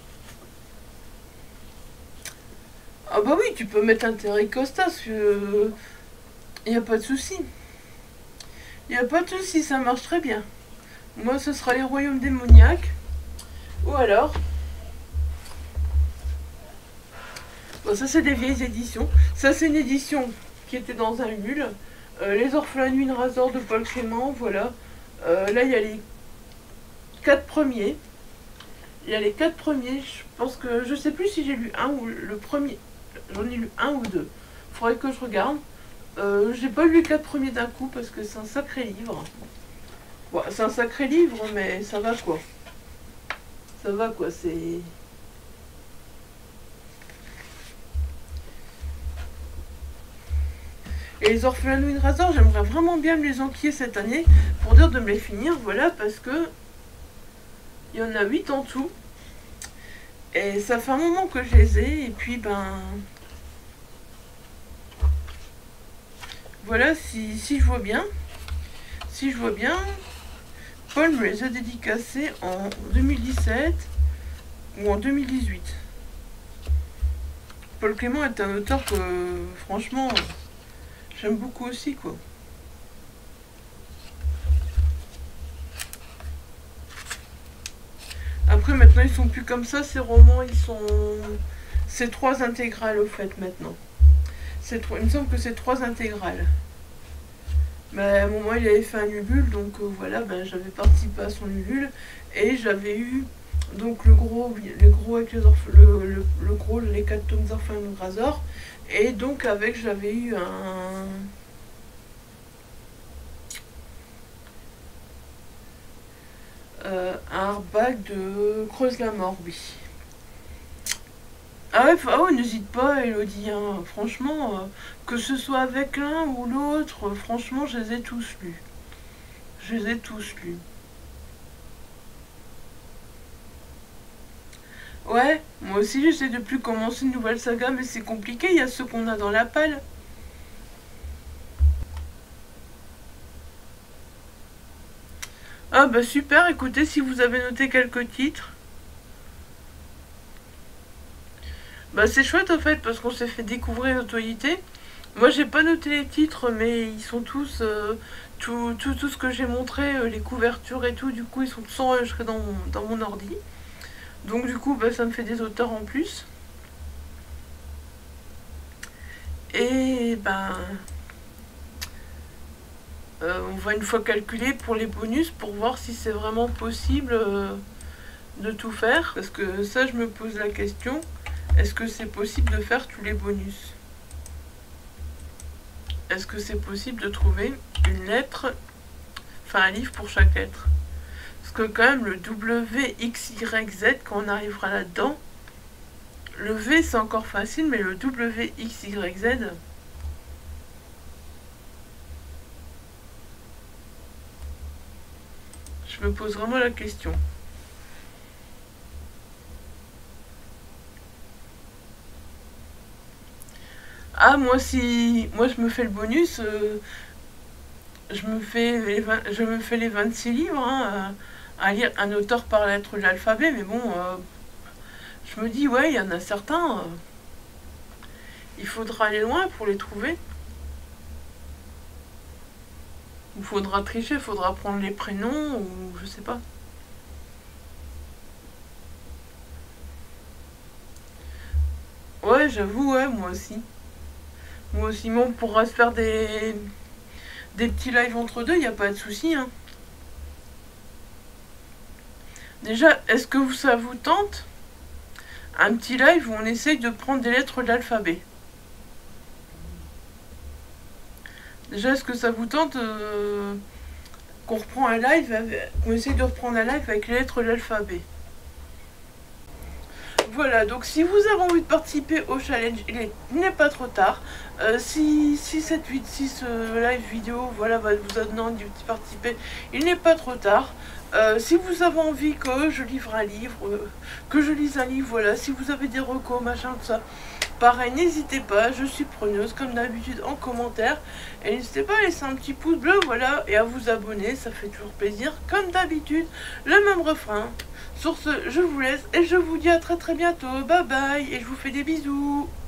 Ah bah oui, tu peux mettre un Terry Costas, y a pas de souci. Y a pas de souci, ça marche très bien. Moi, ce sera les Royaumes démoniaques. Ou alors... Bon, ça c'est des vieilles éditions. Ça c'est une édition qui était dans un Ulule. Les Orphelins de Razor de Paul Clément, voilà. Là, il y a les 4 premiers. Il y a les 4 premiers. Je pense que... Je sais plus si j'ai lu un ou le premier. J'en ai lu un ou deux. Faudrait que je regarde. J'ai pas lu les 4 premiers d'un coup parce que c'est un sacré livre. Bon, c'est un sacré livre, mais ça va quoi. Ça va quoi, c'est... Et les Orphelins de Razor, j'aimerais vraiment bien me les enquiller cette année pour dire de me les finir, voilà, parce que il y en a 8 en tout. Et ça fait un moment que je les ai, et puis ben... Voilà, si je vois bien, Paul me les a dédicacés en 2017 ou en 2018. Paul Clément est un auteur que, franchement, j'aime beaucoup aussi, quoi. Après, maintenant, ils sont plus comme ça, ces romans, ils sont... C'est 3 intégrales, au fait, maintenant. Il me semble que c'est 3 intégrales. Mais à un moment, il avait fait un Ulule, donc voilà, ben, j'avais participé à son Ulule. Et j'avais eu, donc, le gros avec les 4 tomes d'Orphelins de Razor. Et donc, j'avais eu un hardback de Creuse-la-Mort, oui. Ah ouais, n'hésite pas, Elodie, hein. Franchement, que ce soit avec l'un ou l'autre, franchement, je les ai tous lus. Je les ai tous lus. Ouais, moi aussi j'essaie de plus commencer une nouvelle saga, mais c'est compliqué, il y a ceux qu'on a dans la palle. Ah bah super, écoutez, si vous avez noté quelques titres. Bah c'est chouette en fait, parce qu'on s'est fait découvrir l'actualité. Moi j'ai pas noté les titres, mais ils sont tous... tout ce que j'ai montré, les couvertures et tout, du coup ils sont tous enregistrés dans mon ordi. Donc du coup bah, ça me fait des auteurs en plus. Et ben... on va une fois calculer pour les bonus pour voir si c'est vraiment possible de tout faire. Parce que ça je me pose la question, est-ce que c'est possible de faire tous les bonus? Est-ce que c'est possible de trouver une lettre, enfin un livre pour chaque lettre? Parce que quand même le W, X, Y, Z, quand on arrivera là-dedans, le V c'est encore facile, mais le W, X, Y, Z... Je me pose vraiment la question. Ah, moi, si moi je me fais le bonus, je me fais les 26 livres hein, à lire un auteur par lettre de l'alphabet, mais bon, je me dis, ouais, il y en a certains, il faudra aller loin pour les trouver. Il faudra tricher, il faudra prendre les prénoms, ou je sais pas. Ouais, j'avoue, ouais, moi aussi. Moi aussi, mais on pourra se faire des petits lives entre deux, y a pas de souci, hein. Déjà, est-ce que ça vous tente un petit live où on essaye de prendre des lettres de l'alphabet? Déjà, est-ce que ça vous tente qu'on reprend un live, qu'on essaye de reprendre un live avec les lettres de l'alphabet? Voilà, donc si vous avez envie de participer au challenge, il n'est pas trop tard. Si cette 8-6 live vidéo voilà, va vous donner envie de participer, il n'est pas trop tard. Si vous avez envie que je livre un livre, que je lise un livre, voilà, si vous avez des recos, machin, tout ça, pareil, n'hésitez pas, je suis preneuse comme d'habitude en commentaire. Et n'hésitez pas à laisser un petit pouce bleu, voilà, et à vous abonner, ça fait toujours plaisir. Comme d'habitude, le même refrain. Sur ce, je vous laisse et je vous dis à très très bientôt. Bye bye et je vous fais des bisous.